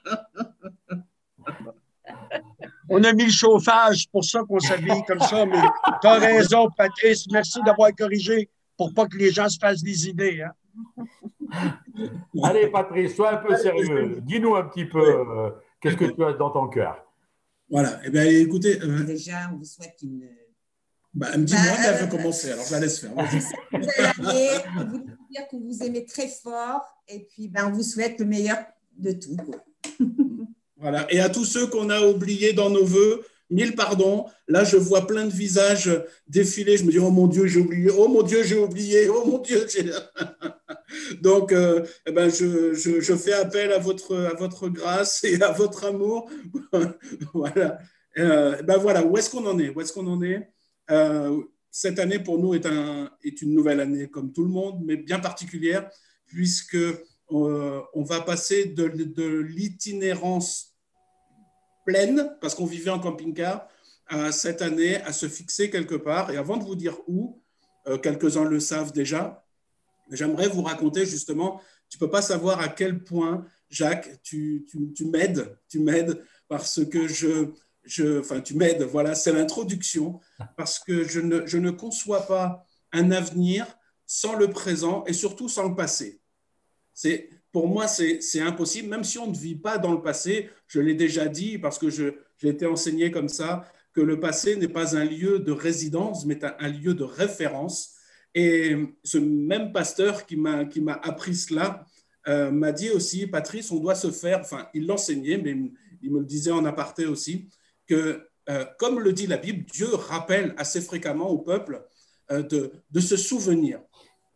On a mis le chauffage, c'est pour ça qu'on s'habille comme ça, mais tu as raison, Patrice. Merci d'avoir corrigé pour pas que les gens se fassent des idées. Hein. Allez, Patrice, sois un peu sérieux. Dis-nous un petit peu euh, qu'est-ce que tu as dans ton cœur. Voilà. Eh bien, écoutez. Euh, Déjà, on vous souhaite une. Bah, elle me dit, bah, moi, elle veut commencer, alors je la laisse faire. On vous dire qu'on vous aimait très fort et puis ben, on vous souhaite le meilleur de tout. Voilà. Et à tous ceux qu'on a oubliés dans nos vœux, mille pardons. Là, je vois plein de visages défiler. Je me dis, oh mon Dieu, j'ai oublié. Oh mon Dieu, j'ai oublié. Oh mon Dieu, j'ai... Donc, euh, eh ben, je, je, je fais appel à votre, à votre grâce et à votre amour. Voilà. Euh, ben voilà, où est-ce qu'on en est? Où est-ce qu'on en est euh, Cette année, pour nous, est, un, est une nouvelle année, comme tout le monde, mais bien particulière, puisque euh, on va passer de, de l'itinérance pleine, parce qu'on vivait en camping-car, à cette année, à se fixer quelque part. Et avant de vous dire où, euh, quelques-uns le savent déjà, j'aimerais vous raconter justement, tu ne peux pas savoir à quel point, Jacques, tu, tu, tu m'aides, tu m'aides parce que je, je, enfin tu m'aides, voilà, c'est l'introduction, parce que je ne, je ne conçois pas un avenir sans le présent et surtout sans le passé. C'est... Pour moi, c'est, c'est impossible, même si on ne vit pas dans le passé. Je l'ai déjà dit parce que je, j'ai été enseigné comme ça, que le passé n'est pas un lieu de résidence, mais un, un lieu de référence. Et ce même pasteur qui m'a, qui m'a appris cela euh, m'a dit aussi, Patrice, on doit se faire, enfin, il l'enseignait, mais il me le disait en aparté aussi, que euh, comme le dit la Bible, Dieu rappelle assez fréquemment au peuple euh, de, de se souvenir.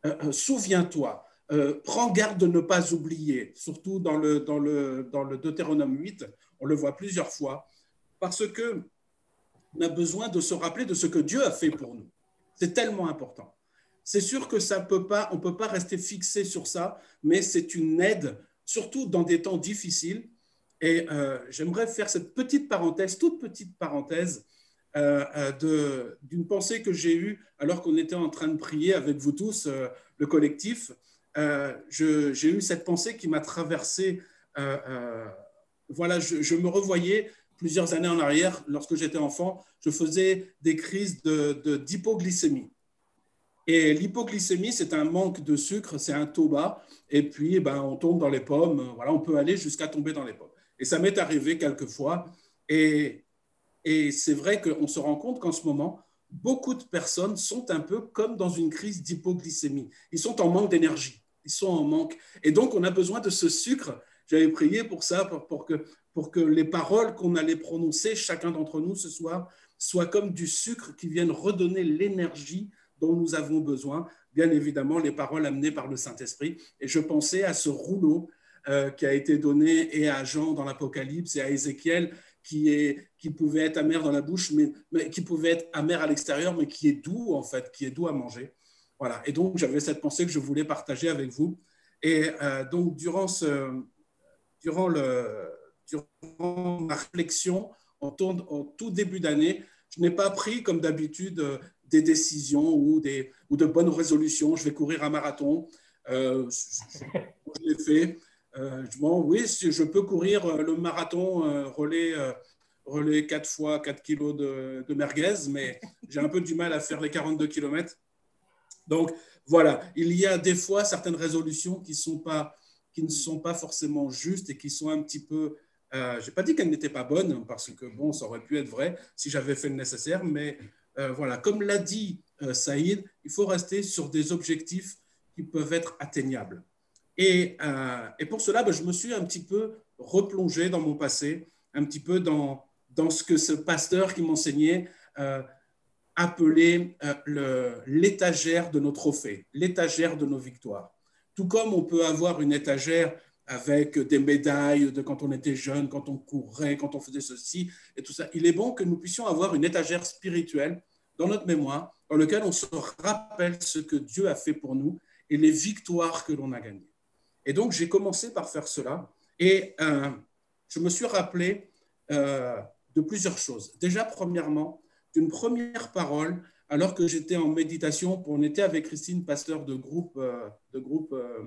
euh, souviens-toi, euh, prends garde de ne pas oublier, surtout dans le, dans, le, dans le Deutéronome huit, on le voit plusieurs fois, parce qu'on a besoin de se rappeler de ce que Dieu a fait pour nous. C'est tellement important. C'est sûr que ça peut pas, on ne peut pas rester fixé sur ça, mais c'est une aide, surtout dans des temps difficiles. Et euh, j'aimerais faire cette petite parenthèse, toute petite parenthèse, euh, euh, d'une pensée que j'ai eue alors qu'on était en train de prier avec vous tous, euh, le collectif. Euh, je, j'ai eu cette pensée qui m'a traversé. Euh, euh, voilà, je, je me revoyais plusieurs années en arrière, lorsque j'étais enfant, je faisais des crises de, de, d'hypoglycémie. Et l'hypoglycémie, c'est un manque de sucre, c'est un taux bas, et puis ben, on tombe dans les pommes, voilà, on peut aller jusqu'à tomber dans les pommes. Et ça m'est arrivé quelquefois, et, et c'est vrai qu'on se rend compte qu'en ce moment, beaucoup de personnes sont un peu comme dans une crise d'hypoglycémie. Ils sont en manque d'énergie, ils sont en manque, et donc on a besoin de ce sucre. J'avais prié pour ça, pour, pour, que, pour que les paroles qu'on allait prononcer, chacun d'entre nous ce soir, soient comme du sucre qui viennent redonner l'énergie dont nous avons besoin, bien évidemment les paroles amenées par le Saint-Esprit. Et je pensais à ce rouleau euh, qui a été donné et à Jean dans l'Apocalypse et à Ézéchiel, qui, est, qui pouvait être amer dans la bouche, mais, mais qui pouvait être amer à l'extérieur, mais qui est doux en fait, qui est doux à manger. Voilà. Et donc j'avais cette pensée que je voulais partager avec vous. Et euh, donc durant, ce, durant, le, durant ma réflexion, en, tourne, en tout début d'année, je n'ai pas pris comme d'habitude euh, des décisions ou, des, ou de bonnes résolutions. Je vais courir un marathon. Euh, je, je l'ai fait. Euh, je, bon, oui, je peux courir le marathon euh, relais, euh, relais quatre fois quatre kilos de, de merguez, mais j'ai un peu du mal à faire les quarante-deux kilomètres. Donc, voilà, il y a des fois certaines résolutions qui, sont pas, qui ne sont pas forcément justes et qui sont un petit peu... Euh, je n'ai pas dit qu'elles n'étaient pas bonnes, parce que, bon, ça aurait pu être vrai si j'avais fait le nécessaire, mais... Euh, voilà, comme l'a dit euh, Saïd, il faut rester sur des objectifs qui peuvent être atteignables. Et, euh, et pour cela, ben, je me suis un petit peu replongé dans mon passé, un petit peu dans, dans ce que ce pasteur qui m'enseignait euh, appelait euh, le, l'étagère de nos trophées, l'étagère de nos victoires. Tout comme on peut avoir une étagère avec des médailles de quand on était jeune, quand on courait, quand on faisait ceci et tout ça. Il est bon que nous puissions avoir une étagère spirituelle dans notre mémoire, dans laquelle on se rappelle ce que Dieu a fait pour nous et les victoires que l'on a gagnées. Et donc, j'ai commencé par faire cela et euh, je me suis rappelé euh, de plusieurs choses. Déjà, premièrement, d'une première parole, alors que j'étais en méditation, on était avec Christine, pasteur de groupe, euh, de groupe euh,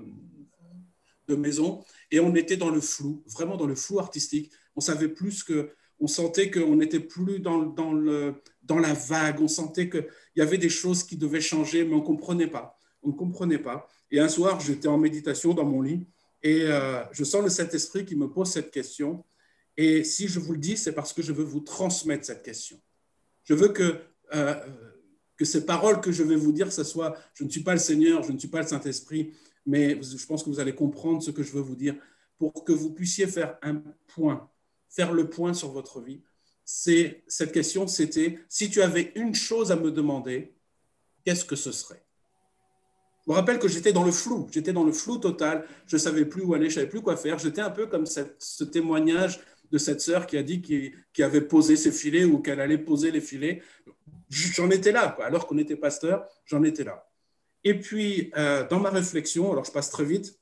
de maison, et on était dans le flou, vraiment dans le flou artistique. On savait plus que, on sentait qu'on n'était plus dans, dans, le, dans la vague, on sentait qu'il y avait des choses qui devaient changer, mais on ne comprenait pas. On ne comprenait pas. Et un soir, j'étais en méditation dans mon lit, et euh, je sens le Saint-Esprit qui me pose cette question. Et si je vous le dis, c'est parce que je veux vous transmettre cette question. Je veux que, euh, que ces paroles que je vais vous dire, ce soit, je ne suis pas le Seigneur, je ne suis pas le Saint-Esprit, mais je pense que vous allez comprendre ce que je veux vous dire pour que vous puissiez faire un point, faire le point sur votre vie. C'est, cette question, c'était, si tu avais une chose à me demander, qu'est-ce que ce serait? Je me rappelle que j'étais dans le flou, j'étais dans le flou total, je ne savais plus où aller, je ne savais plus quoi faire. J'étais un peu comme cette, ce témoignage de cette sœur qui a dit qu'il, qu'il avait posé ses filets ou qu'elle allait poser les filets. J'en étais là, quoi. Alors qu'on était pasteur, j'en étais là. Et puis, euh, dans ma réflexion, alors je passe très vite,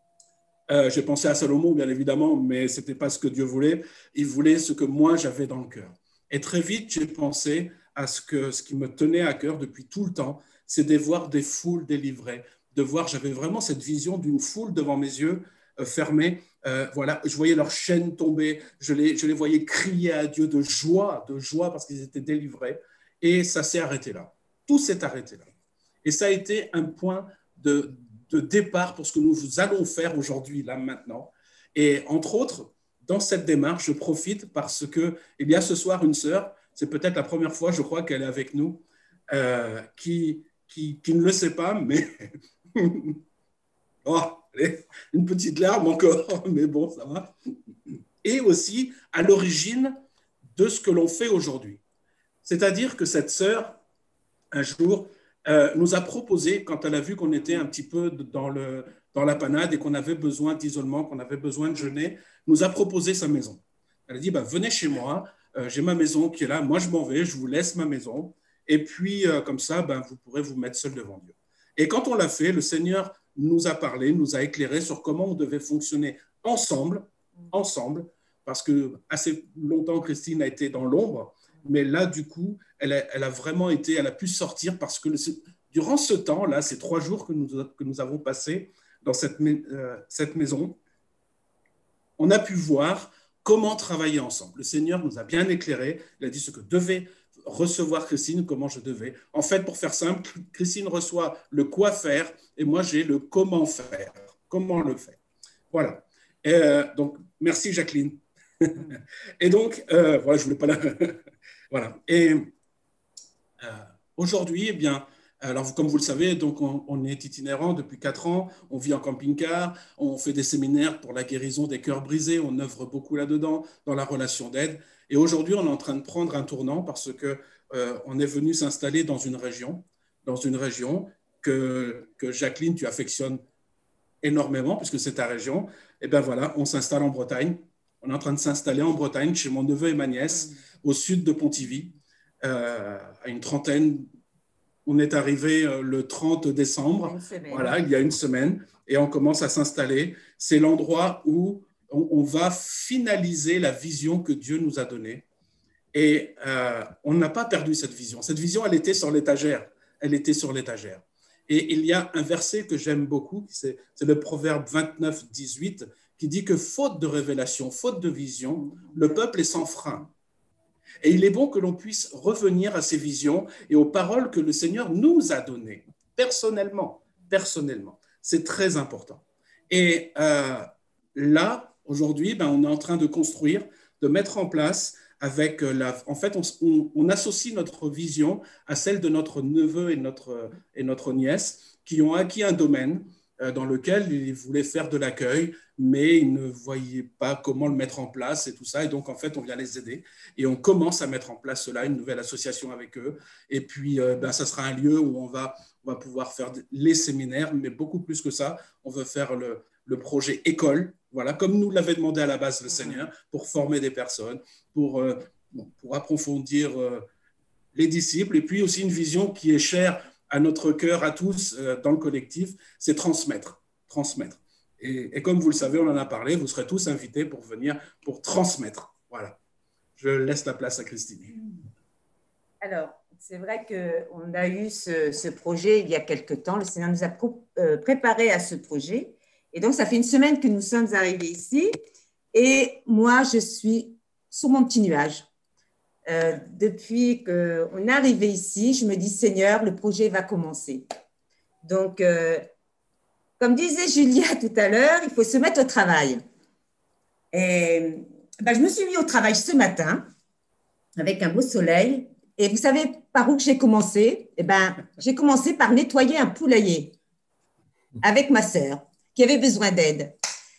euh, j'ai pensé à Salomon, bien évidemment, mais ce n'était pas ce que Dieu voulait. Il voulait ce que moi, j'avais dans le cœur. Et très vite, j'ai pensé à ce, que, ce qui me tenait à cœur depuis tout le temps, c'est de voir des foules délivrées, de voir, j'avais vraiment cette vision d'une foule devant mes yeux euh, fermés. Euh, voilà, je voyais leurs chaînes tomber, je les, je les voyais crier à Dieu de joie, de joie parce qu'ils étaient délivrés. Et ça s'est arrêté là. Tout s'est arrêté là. Et ça a été un point de, de départ pour ce que nous allons faire aujourd'hui, là, maintenant. Et entre autres, dans cette démarche, je profite parce qu'il y a ce soir une sœur, c'est peut-être la première fois, je crois, qu'elle est avec nous, euh, qui, qui, qui ne le sait pas, mais... oh, allez, une petite larme encore, mais bon, ça va. Et aussi à l'origine de ce que l'on fait aujourd'hui. C'est-à-dire que cette sœur, un jour, euh, nous a proposé, quand elle a vu qu'on était un petit peu dans, le, dans la panade et qu'on avait besoin d'isolement, qu'on avait besoin de jeûner, nous a proposé sa maison. Elle a dit, bah, venez chez moi, euh, j'ai ma maison qui est là, moi je m'en vais, je vous laisse ma maison, et puis euh, comme ça, bah, vous pourrez vous mettre seul devant Dieu. Et quand on l'a fait, le Seigneur nous a parlé, nous a éclairé sur comment on devait fonctionner ensemble, ensemble, parce que assez longtemps, Christine a été dans l'ombre, mais là, du coup, elle a, elle a vraiment été, elle a pu sortir parce que le, durant ce temps-là, ces trois jours que nous, que nous avons passés dans cette, euh, cette maison, on a pu voir comment travailler ensemble. Le Seigneur nous a bien éclairé, il a dit ce que devait recevoir Christine, comment je devais. En fait, pour faire simple, Christine reçoit le quoi faire et moi, j'ai le comment faire, comment le faire. Voilà. Et, euh, donc, merci Jacqueline. Et donc, euh, voilà, je voulais pas la... voilà. Et euh, aujourd'hui, eh bien, alors comme vous le savez, donc on, on est itinérant depuis quatre ans, on vit en camping-car, on fait des séminaires pour la guérison des cœurs brisés, on œuvre beaucoup là-dedans, dans la relation d'aide. Et aujourd'hui, on est en train de prendre un tournant parce que euh, on est venu s'installer dans une région, dans une région que, que Jacqueline, tu affectionnes énormément puisque c'est ta région. Et bien voilà, on s'installe en Bretagne. On est en train de s'installer en Bretagne chez mon neveu et ma nièce, au sud de Pontivy, euh, à une trentaine. On est arrivé le trente décembre, voilà, il y a une semaine, et on commence à s'installer. C'est l'endroit où on, on va finaliser la vision que Dieu nous a donnée. Et euh, on n'a pas perdu cette vision. Cette vision, elle était sur l'étagère. Elle était sur l'étagère. Et il y a un verset que j'aime beaucoup, c'est, c'est le Proverbe vingt-neuf, dix-huit, qui dit que faute de révélation, faute de vision, le peuple est sans frein. Et il est bon que l'on puisse revenir à ces visions et aux paroles que le Seigneur nous a données, personnellement, personnellement. C'est très important. Et euh, là, aujourd'hui, ben, on est en train de construire, de mettre en place avec la... En fait, on, on, on associe notre vision à celle de notre neveu et notre, et notre nièce qui ont acquis un domaine dans lequel ils voulaient faire de l'accueil, mais ils ne voyaient pas comment le mettre en place et tout ça. Et donc, en fait, on vient les aider et on commence à mettre en place cela, une nouvelle association avec eux. Et puis, euh, ben, ça sera un lieu où on va, on va pouvoir faire les séminaires, mais beaucoup plus que ça, on veut faire le, le projet école, voilà, comme nous l'avait demandé à la base le Seigneur, pour former des personnes, pour, euh, bon, pour approfondir euh, les disciples, et puis aussi une vision qui est chère à notre cœur, à tous, euh, dans le collectif, c'est transmettre, transmettre. Et, et comme vous le savez, on en a parlé, vous serez tous invités pour venir, pour transmettre. Voilà. Je laisse la place à Christine. Alors, c'est vrai qu'on a eu ce, ce projet il y a quelque temps. Le Seigneur nous a pro, euh, préparé à ce projet. Et donc, ça fait une semaine que nous sommes arrivés ici. Et moi, je suis sur mon petit nuage. Euh, depuis qu'on est arrivé ici, je me dis, Seigneur, le projet va commencer. Donc, euh, comme disait Julia tout à l'heure, il faut se mettre au travail. Et ben, je me suis mis au travail ce matin avec un beau soleil. Et vous savez par où j'ai commencé? Eh ben, j'ai commencé par nettoyer un poulailler avec ma sœur qui avait besoin d'aide.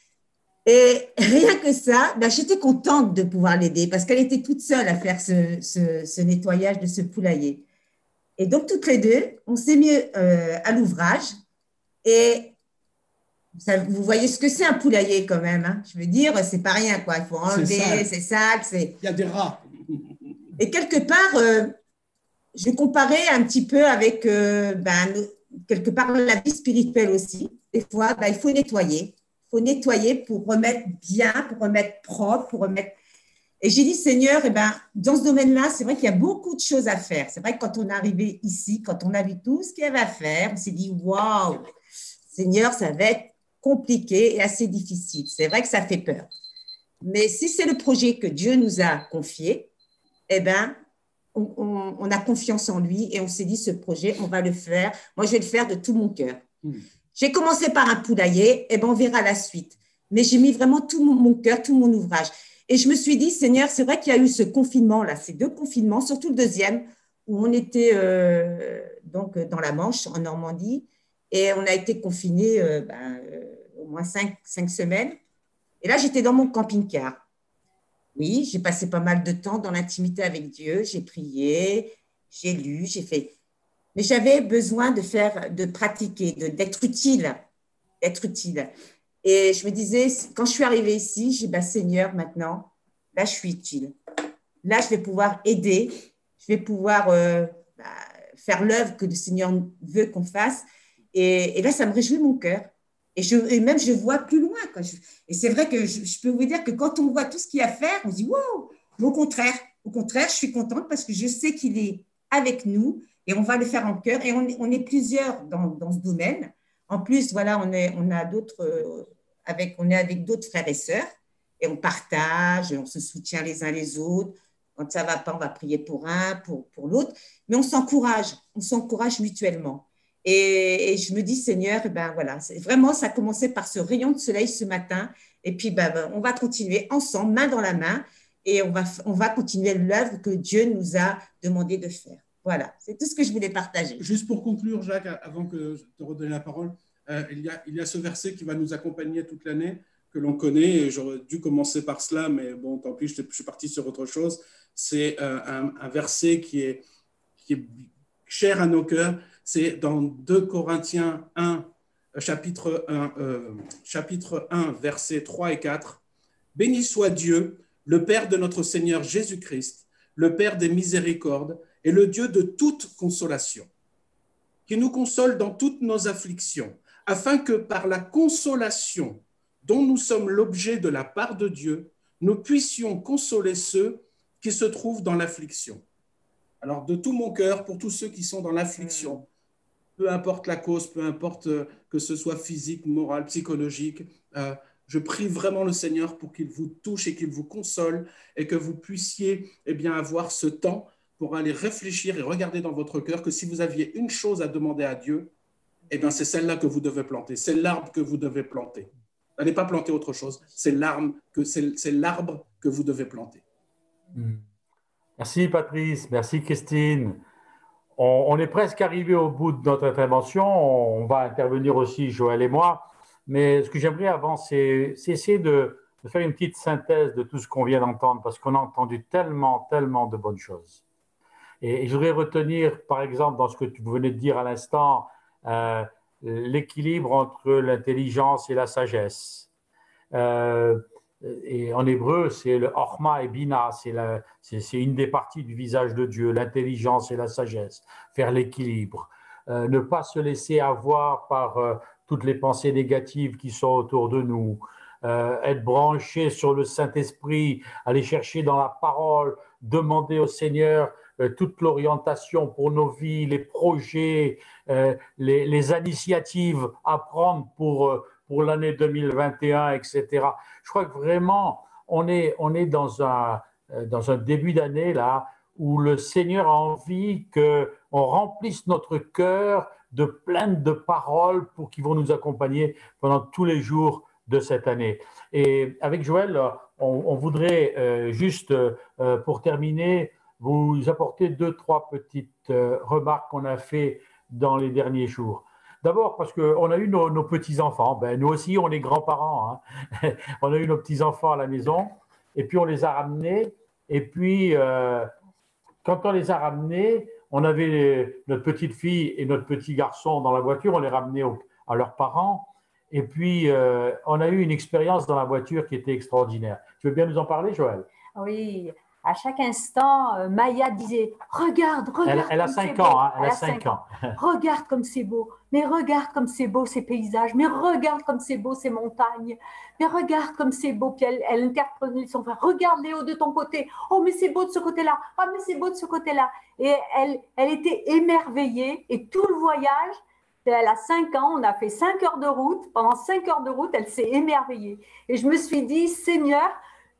Et rien que ça, ben, j'étais contente de pouvoir l'aider parce qu'elle était toute seule à faire ce, ce, ce nettoyage de ce poulailler. Et donc, toutes les deux, on s'est mis euh, à l'ouvrage. Et ça, vous voyez ce que c'est un poulailler quand même. Hein. Je veux dire, c'est pas rien, quoi. Il faut enlever, c'est sale. C'est... Il y a des rats. Et quelque part, euh, je comparais un petit peu avec, euh, ben, quelque part, la vie spirituelle aussi. Des fois, ben, il faut nettoyer. Il faut nettoyer pour remettre bien, pour remettre propre, pour remettre… Et j'ai dit, Seigneur, eh ben, dans ce domaine-là, c'est vrai qu'il y a beaucoup de choses à faire. C'est vrai que quand on est arrivé ici, quand on a vu tout ce qu'il y avait à faire, on s'est dit, waouh, Seigneur, ça va être compliqué et assez difficile. C'est vrai que ça fait peur. Mais si c'est le projet que Dieu nous a confié, eh ben, on, on, on a confiance en lui et on s'est dit, ce projet, on va le faire. Moi, je vais le faire de tout mon cœur. Mmh. J'ai commencé par un poulailler, et ben on verra la suite. Mais j'ai mis vraiment tout mon, mon cœur, tout mon ouvrage. Et je me suis dit, Seigneur, c'est vrai qu'il y a eu ce confinement-là, ces deux confinements, surtout le deuxième, où on était euh, donc dans la Manche, en Normandie, et on a été confinés euh, ben, euh, au moins cinq, cinq semaines. Et là, j'étais dans mon camping-car. Oui, j'ai passé pas mal de temps dans l'intimité avec Dieu, j'ai prié, j'ai lu, j'ai fait… mais j'avais besoin de faire, de pratiquer, de, d'être utile, d'être utile. Et je me disais, quand je suis arrivée ici, j'ai dit, bah, Seigneur, maintenant, là, je suis utile. Là, je vais pouvoir aider, je vais pouvoir euh, bah, faire l'œuvre que le Seigneur veut qu'on fasse. Et, et là, ça me réjouit mon cœur. Et, je, et même, je vois plus loin. Quoi. Je, et c'est vrai que je, je peux vous dire que quand on voit tout ce qu'il y a à faire, on se dit, wow, mais au contraire, au contraire, je suis contente parce que je sais qu'il est avec nous et on va le faire en cœur. Et on, on est plusieurs dans, dans ce domaine. En plus, voilà, on est, on a d'autres, euh, avec, on est avec d'autres frères et sœurs et on partage, on se soutient les uns les autres. Quand ça ne va pas, on va prier pour un, pour, pour l'autre. Mais on s'encourage, on s'encourage mutuellement. Et, et je me dis, Seigneur, ben voilà, vraiment, ça a commencé par ce rayon de soleil ce matin. Et puis, ben, ben, on va continuer ensemble, main dans la main, et on va, on va continuer l'œuvre que Dieu nous a demandé de faire. Voilà, c'est tout ce que je voulais partager. Juste pour conclure, Jacques, avant que je te redonne la parole, euh, il, y a, il y a ce verset qui va nous accompagner toute l'année, que l'on connaît, et j'aurais dû commencer par cela, mais bon, tant pis, je, je suis parti sur autre chose. C'est euh, un, un verset qui est, qui est cher à nos cœurs. C'est dans deux Corinthiens un, chapitre un, euh, chapitre un, versets trois et quatre. « Béni soit Dieu, le Père de notre Seigneur Jésus-Christ, le Père des miséricordes et le Dieu de toute consolation, qui nous console dans toutes nos afflictions, afin que par la consolation dont nous sommes l'objet de la part de Dieu, nous puissions consoler ceux qui se trouvent dans l'affliction. » Alors, de tout mon cœur, pour tous ceux qui sont dans l'affliction, peu importe la cause, peu importe que ce soit physique, moral, psychologique, euh, je prie vraiment le Seigneur pour qu'il vous touche et qu'il vous console et que vous puissiez eh bien, avoir ce temps pour aller réfléchir et regarder dans votre cœur que si vous aviez une chose à demander à Dieu, eh bien, c'est celle-là que vous devez planter, c'est l'arbre que vous devez planter. N'allez pas planter autre chose, c'est l'arbre que, c'est, c'est l'arbre que vous devez planter. Merci Patrice, merci Christine. On, on est presque arrivé au bout de notre intervention, on va intervenir aussi Joël et moi, mais ce que j'aimerais avant, c'est, c'est essayer de, de faire une petite synthèse de tout ce qu'on vient d'entendre, parce qu'on a entendu tellement, tellement de bonnes choses. Et, et je voudrais retenir, par exemple, dans ce que tu venais de dire à l'instant, euh, l'équilibre entre l'intelligence et la sagesse. Euh, et en hébreu, c'est le Orma et Bina, c'est, la, c'est, c'est une des parties du visage de Dieu, l'intelligence et la sagesse, faire l'équilibre. Euh, ne pas se laisser avoir par euh, toutes les pensées négatives qui sont autour de nous, euh, être branché sur le Saint-Esprit, aller chercher dans la parole, demander au Seigneur euh, toute l'orientation pour nos vies, les projets, euh, les, les initiatives à prendre pour, euh, pour l'année deux mille vingt et un, et cetera. Je crois que vraiment, on est, on est dans, un, dans un début d'année là où le Seigneur a envie qu'on remplisse notre cœur de plaintes de paroles pour qui vont nous accompagner pendant tous les jours de cette année. Et avec Joël, on, on voudrait euh, juste, euh, pour terminer, vous apporter deux, trois petites euh, remarques qu'on a fait dans les derniers jours. D'abord parce qu'on a eu nos, nos petits-enfants, ben, nous aussi on est grands-parents, hein. On a eu nos petits-enfants à la maison et puis on les a ramenés et puis euh, quand on les a ramenés, on avait les, notre petite fille et notre petit garçon dans la voiture, on les ramenait au, à leurs parents et puis euh, on a eu une expérience dans la voiture qui était extraordinaire. Tu veux bien nous en parler, Joël? Oui. À chaque instant, euh, Maya disait « Regarde, regarde Elle, elle a cinq ans, hein, elle, elle a cinq ans. ans. Regarde comme c'est beau, mais regarde comme c'est beau ces paysages, mais regarde comme c'est beau ces montagnes, mais regarde comme c'est beau. » Puis elle, elle interpellait son frère « Regarde Léo de ton côté, oh mais c'est beau de ce côté-là, oh mais c'est beau de ce côté-là. » Et elle, elle était émerveillée et tout le voyage, elle a cinq ans, on a fait cinq heures de route. Pendant cinq heures de route, elle s'est émerveillée. Et je me suis dit « Seigneur,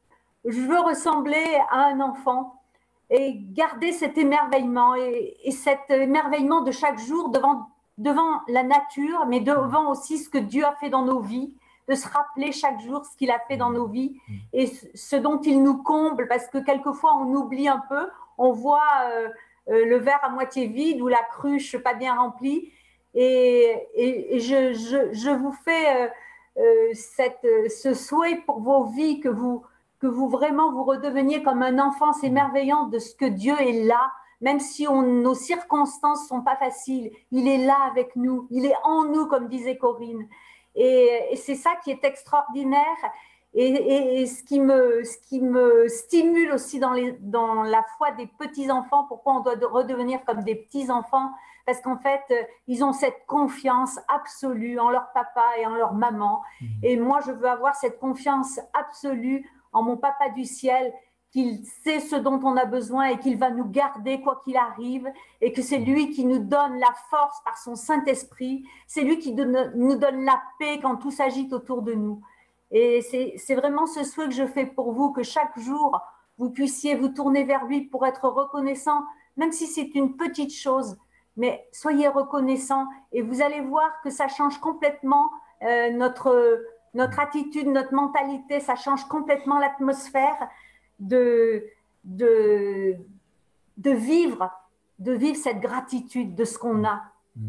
je veux ressembler à un enfant et garder cet émerveillement et, et cet émerveillement de chaque jour devant, devant la nature, mais devant aussi ce que Dieu a fait dans nos vies, de se rappeler chaque jour ce qu'il a fait dans nos vies et ce dont il nous comble, parce que quelquefois on oublie un peu, on voit euh, euh, le verre à moitié vide ou la cruche pas bien remplie et, et, et je, je, je vous fais euh, euh, cette, ce souhait pour vos vies que vous que vous vraiment vous redeveniez comme un enfant, c'est merveillant de ce que Dieu est là, même si on, nos circonstances ne sont pas faciles, il est là avec nous, il est en nous, comme disait Corinne. Et, et c'est ça qui est extraordinaire. Et, et, et ce, qui me, ce qui me stimule aussi dans, les, dans la foi des petits-enfants, pourquoi on doit redevenir comme des petits-enfants, parce qu'en fait, ils ont cette confiance absolue en leur papa et en leur maman. Mmh. Et moi, je veux avoir cette confiance absolue en mon papa du ciel, qu'il sait ce dont on a besoin et qu'il va nous garder quoi qu'il arrive, et que c'est lui qui nous donne la force par son Saint-Esprit, c'est lui qui donne, nous donne la paix quand tout s'agite autour de nous. Et c'est vraiment ce souhait que je fais pour vous, que chaque jour, vous puissiez vous tourner vers lui pour être reconnaissant, même si c'est une petite chose, mais soyez reconnaissant et vous allez voir que ça change complètement euh, notre, notre attitude, notre mentalité, ça change complètement l'atmosphère de, de, de, vivre, de vivre cette gratitude de ce qu'on a.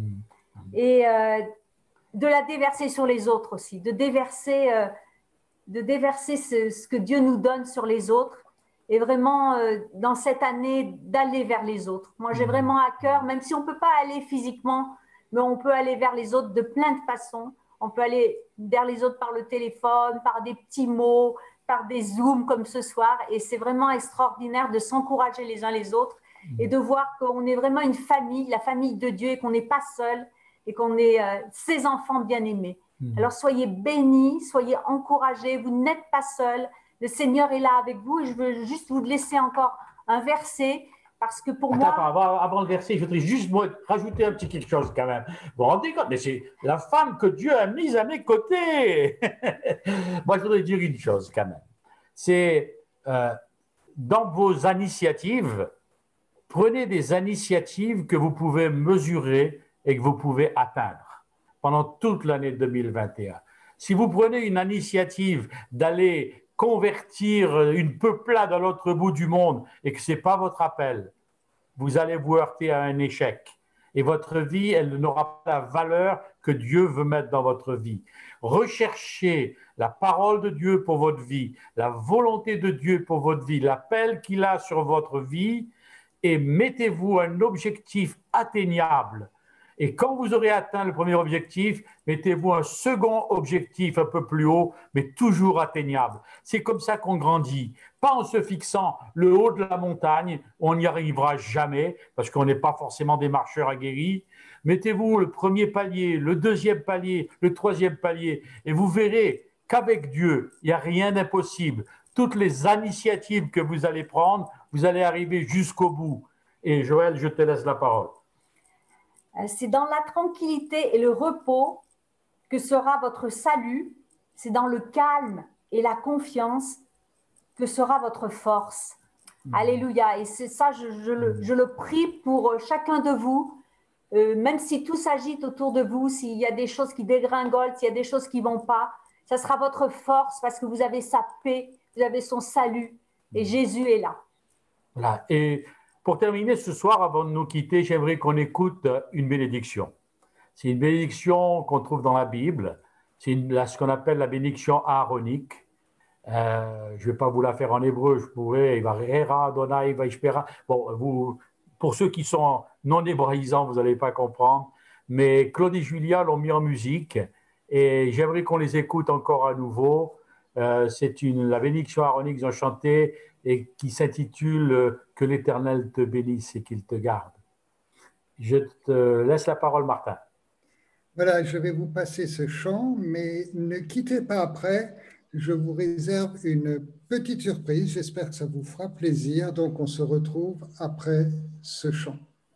Et euh, de la déverser sur les autres aussi, de déverser... Euh, de déverser ce, ce que Dieu nous donne sur les autres et vraiment euh, dans cette année d'aller vers les autres. Moi, j'ai vraiment à cœur, même si on ne peut pas aller physiquement, mais on peut aller vers les autres de plein de façons. On peut aller vers les autres par le téléphone, par des petits mots, par des zooms comme ce soir. Et c'est vraiment extraordinaire de s'encourager les uns les autres et de voir qu'on est vraiment une famille, la famille de Dieu, et qu'on n'est pas seul et qu'on est euh, ses enfants bien-aimés. Alors, soyez bénis, soyez encouragés, vous n'êtes pas seuls, le Seigneur est là avec vous et je veux juste vous laisser encore un verset parce que pour Attends, moi… Avant, avant le verset, je voudrais juste moi, rajouter un petit quelque chose quand même. Vous vous rendez compte, mais c'est la femme que Dieu a mise à mes côtés. Moi, je voudrais dire une chose quand même. C'est euh, dans vos initiatives, prenez des initiatives que vous pouvez mesurer et que vous pouvez atteindre pendant toute l'année deux mille vingt et un. Si vous prenez une initiative d'aller convertir une peuplade à l'autre bout du monde et que ce n'est pas votre appel, vous allez vous heurter à un échec. Et votre vie, elle n'aura pas la valeur que Dieu veut mettre dans votre vie. Recherchez la parole de Dieu pour votre vie, la volonté de Dieu pour votre vie, l'appel qu'il a sur votre vie et mettez-vous un objectif atteignable. Et quand vous aurez atteint le premier objectif, mettez-vous un second objectif un peu plus haut, mais toujours atteignable. C'est comme ça qu'on grandit. Pas en se fixant le haut de la montagne, on n'y arrivera jamais, parce qu'on n'est pas forcément des marcheurs aguerris. Mettez-vous le premier palier, le deuxième palier, le troisième palier, et vous verrez qu'avec Dieu, il n'y a rien d'impossible. Toutes les initiatives que vous allez prendre, vous allez arriver jusqu'au bout. Et Joël, je te laisse la parole. C'est dans la tranquillité et le repos que sera votre salut. C'est dans le calme et la confiance que sera votre force. Mmh. Alléluia. Et c'est ça, je, je, le, je le prie pour chacun de vous, euh, même si tout s'agite autour de vous, s'il y a des choses qui dégringolent, s'il y a des choses qui ne vont pas, ça sera votre force parce que vous avez sa paix, vous avez son salut et Jésus est là. Voilà. Et pour terminer ce soir, avant de nous quitter, j'aimerais qu'on écoute une bénédiction. C'est une bénédiction qu'on trouve dans la Bible. C'est ce qu'on appelle la bénédiction aaronique. Euh, je ne vais pas vous la faire en hébreu, je pourrais. Il va rera, Adonai, va ishpera. Bon, vous, pour ceux qui sont non hébraïsants, vous n'allez pas comprendre. Mais Claude et Julia l'ont mis en musique et j'aimerais qu'on les écoute encore à nouveau. Euh, c'est une, la bénédiction aaronique qu'ils ont chantée et qui s'intitule « Que l'Éternel te bénisse et qu'il te garde ». Je te laisse la parole, Martin. Voilà, je vais vous passer ce chant, mais ne quittez pas après. Je vous réserve une petite surprise. J'espère que ça vous fera plaisir. Donc, on se retrouve après ce chant.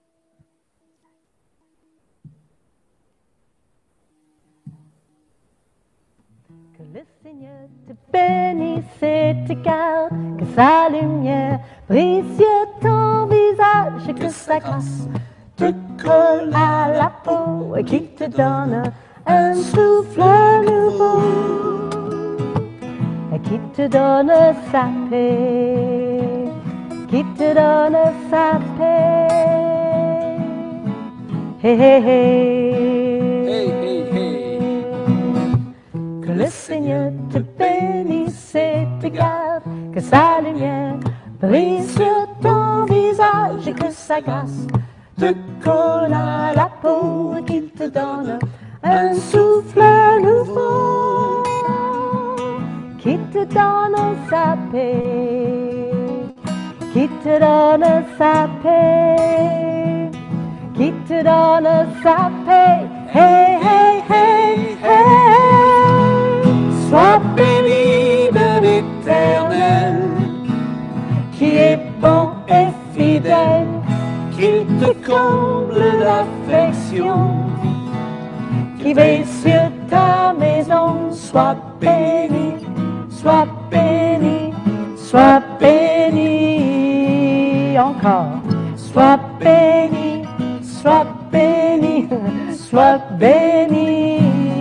Que le Seigneur te bénisse et te garde, que sa lumière brille sur ton visage, que sa grâce te colle à la peau et qu'il te donne un souffle nouveau et qu'il te donne sa paix, qu'il te donne sa paix. Hey, hey, hey. Hey, hey, hey. Que le Seigneur te bénisse et te garde, que sa lumière brille sur ton visage et que sa grâce te colle à la peau, qu'il te donne un souffle nouveau, qui te donne sa paix, qui te donne sa paix, qui te donne sa paix. Hey, hey, hey, hey. Sois béni de l'Éternel, qui est bon et fidèle, qui te comble d'affection, qui veille sur ta maison. Sois béni, sois béni, sois béni encore. Sois béni, sois béni, sois béni.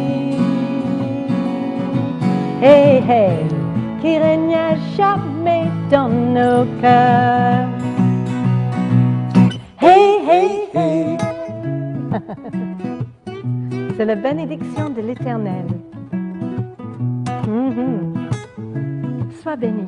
Hey, hey, qui règne à jamais dans nos cœurs. Hey, hey, hey. C'est la bénédiction de l'Éternel. Mm-hmm. Sois béni.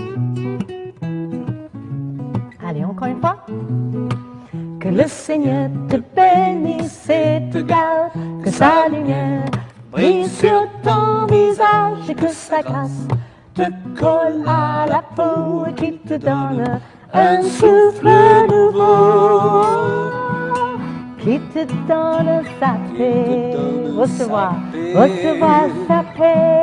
Allez, encore une fois. Que le Seigneur te bénisse et te garde, que sa lumière brille sur ton visage et que sa grâce te colle à la peau et qu'il te donne un souffle nouveau, qui te donne sa paix. Recevoir, recevoir sa paix,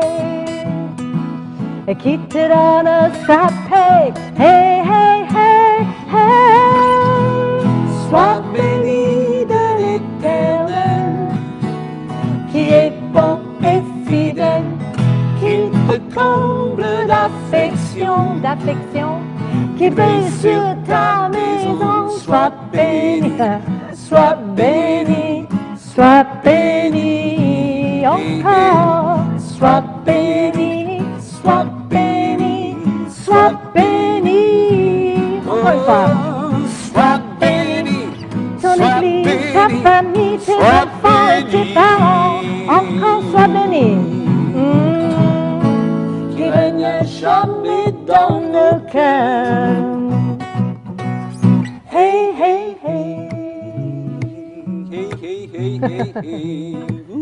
et qui te donne sa paix. Hey, hey, hey, hey. Sois béni de l'Éternel, qui est bon et fidèle, qui te comble d'affection, d'affection, qui veille sur ta maison. Sois béni, sois béni, sois béni encore. Sois béni, sois béni, sois béni. Encore une fois. Sois béni, ton église, ta famille, tes enfants et tes parents. Encore sois béni. Mmh. Qui règne à jamais dans nos cœurs. Hey, hey, hey. Hey, hey, hey, hey, hey.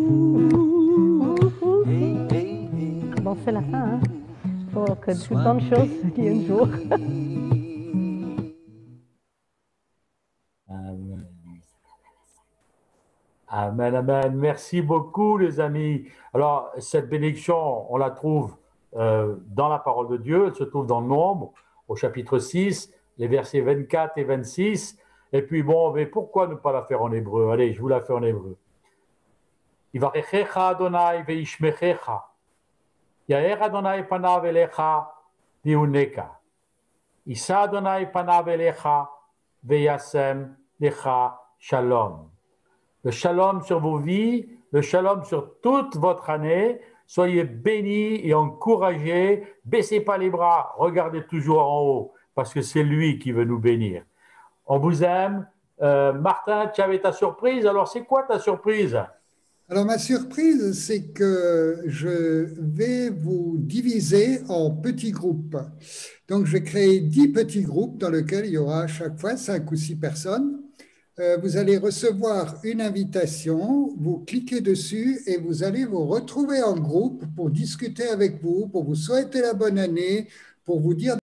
Bon, c'est la fin, hein. Pour que de bonnes choses viennent un jour. Amen. Amen, amen. Merci beaucoup, les amis. Alors, cette bénédiction, on la trouve euh, dans la parole de Dieu. Elle se trouve dans Nombre, au chapitre six, les versets vingt-quatre et vingt-six. Et puis, bon, mais pourquoi ne pas la faire en hébreu? Allez, je vous la fais en hébreu. Yivarechecha Adonai veishmechecha. Yaer Adonai panav elecha viuneka. Isa Adonai panav elecha veyasem lecha shalom. Le shalom sur vos vies, le shalom sur toute votre année. Soyez bénis et encouragés. Baissez pas les bras, regardez toujours en haut, parce que c'est lui qui veut nous bénir. On vous aime. Euh, Martin, tu avais ta surprise. Alors, c'est quoi ta surprise? Alors, ma surprise, c'est que je vais vous diviser en petits groupes. Donc, je vais créer dix petits groupes dans lesquels il y aura à chaque fois cinq ou six personnes. Euh, vous allez recevoir une invitation, vous cliquez dessus et vous allez vous retrouver en groupe pour discuter avec vous, pour vous souhaiter la bonne année, pour vous dire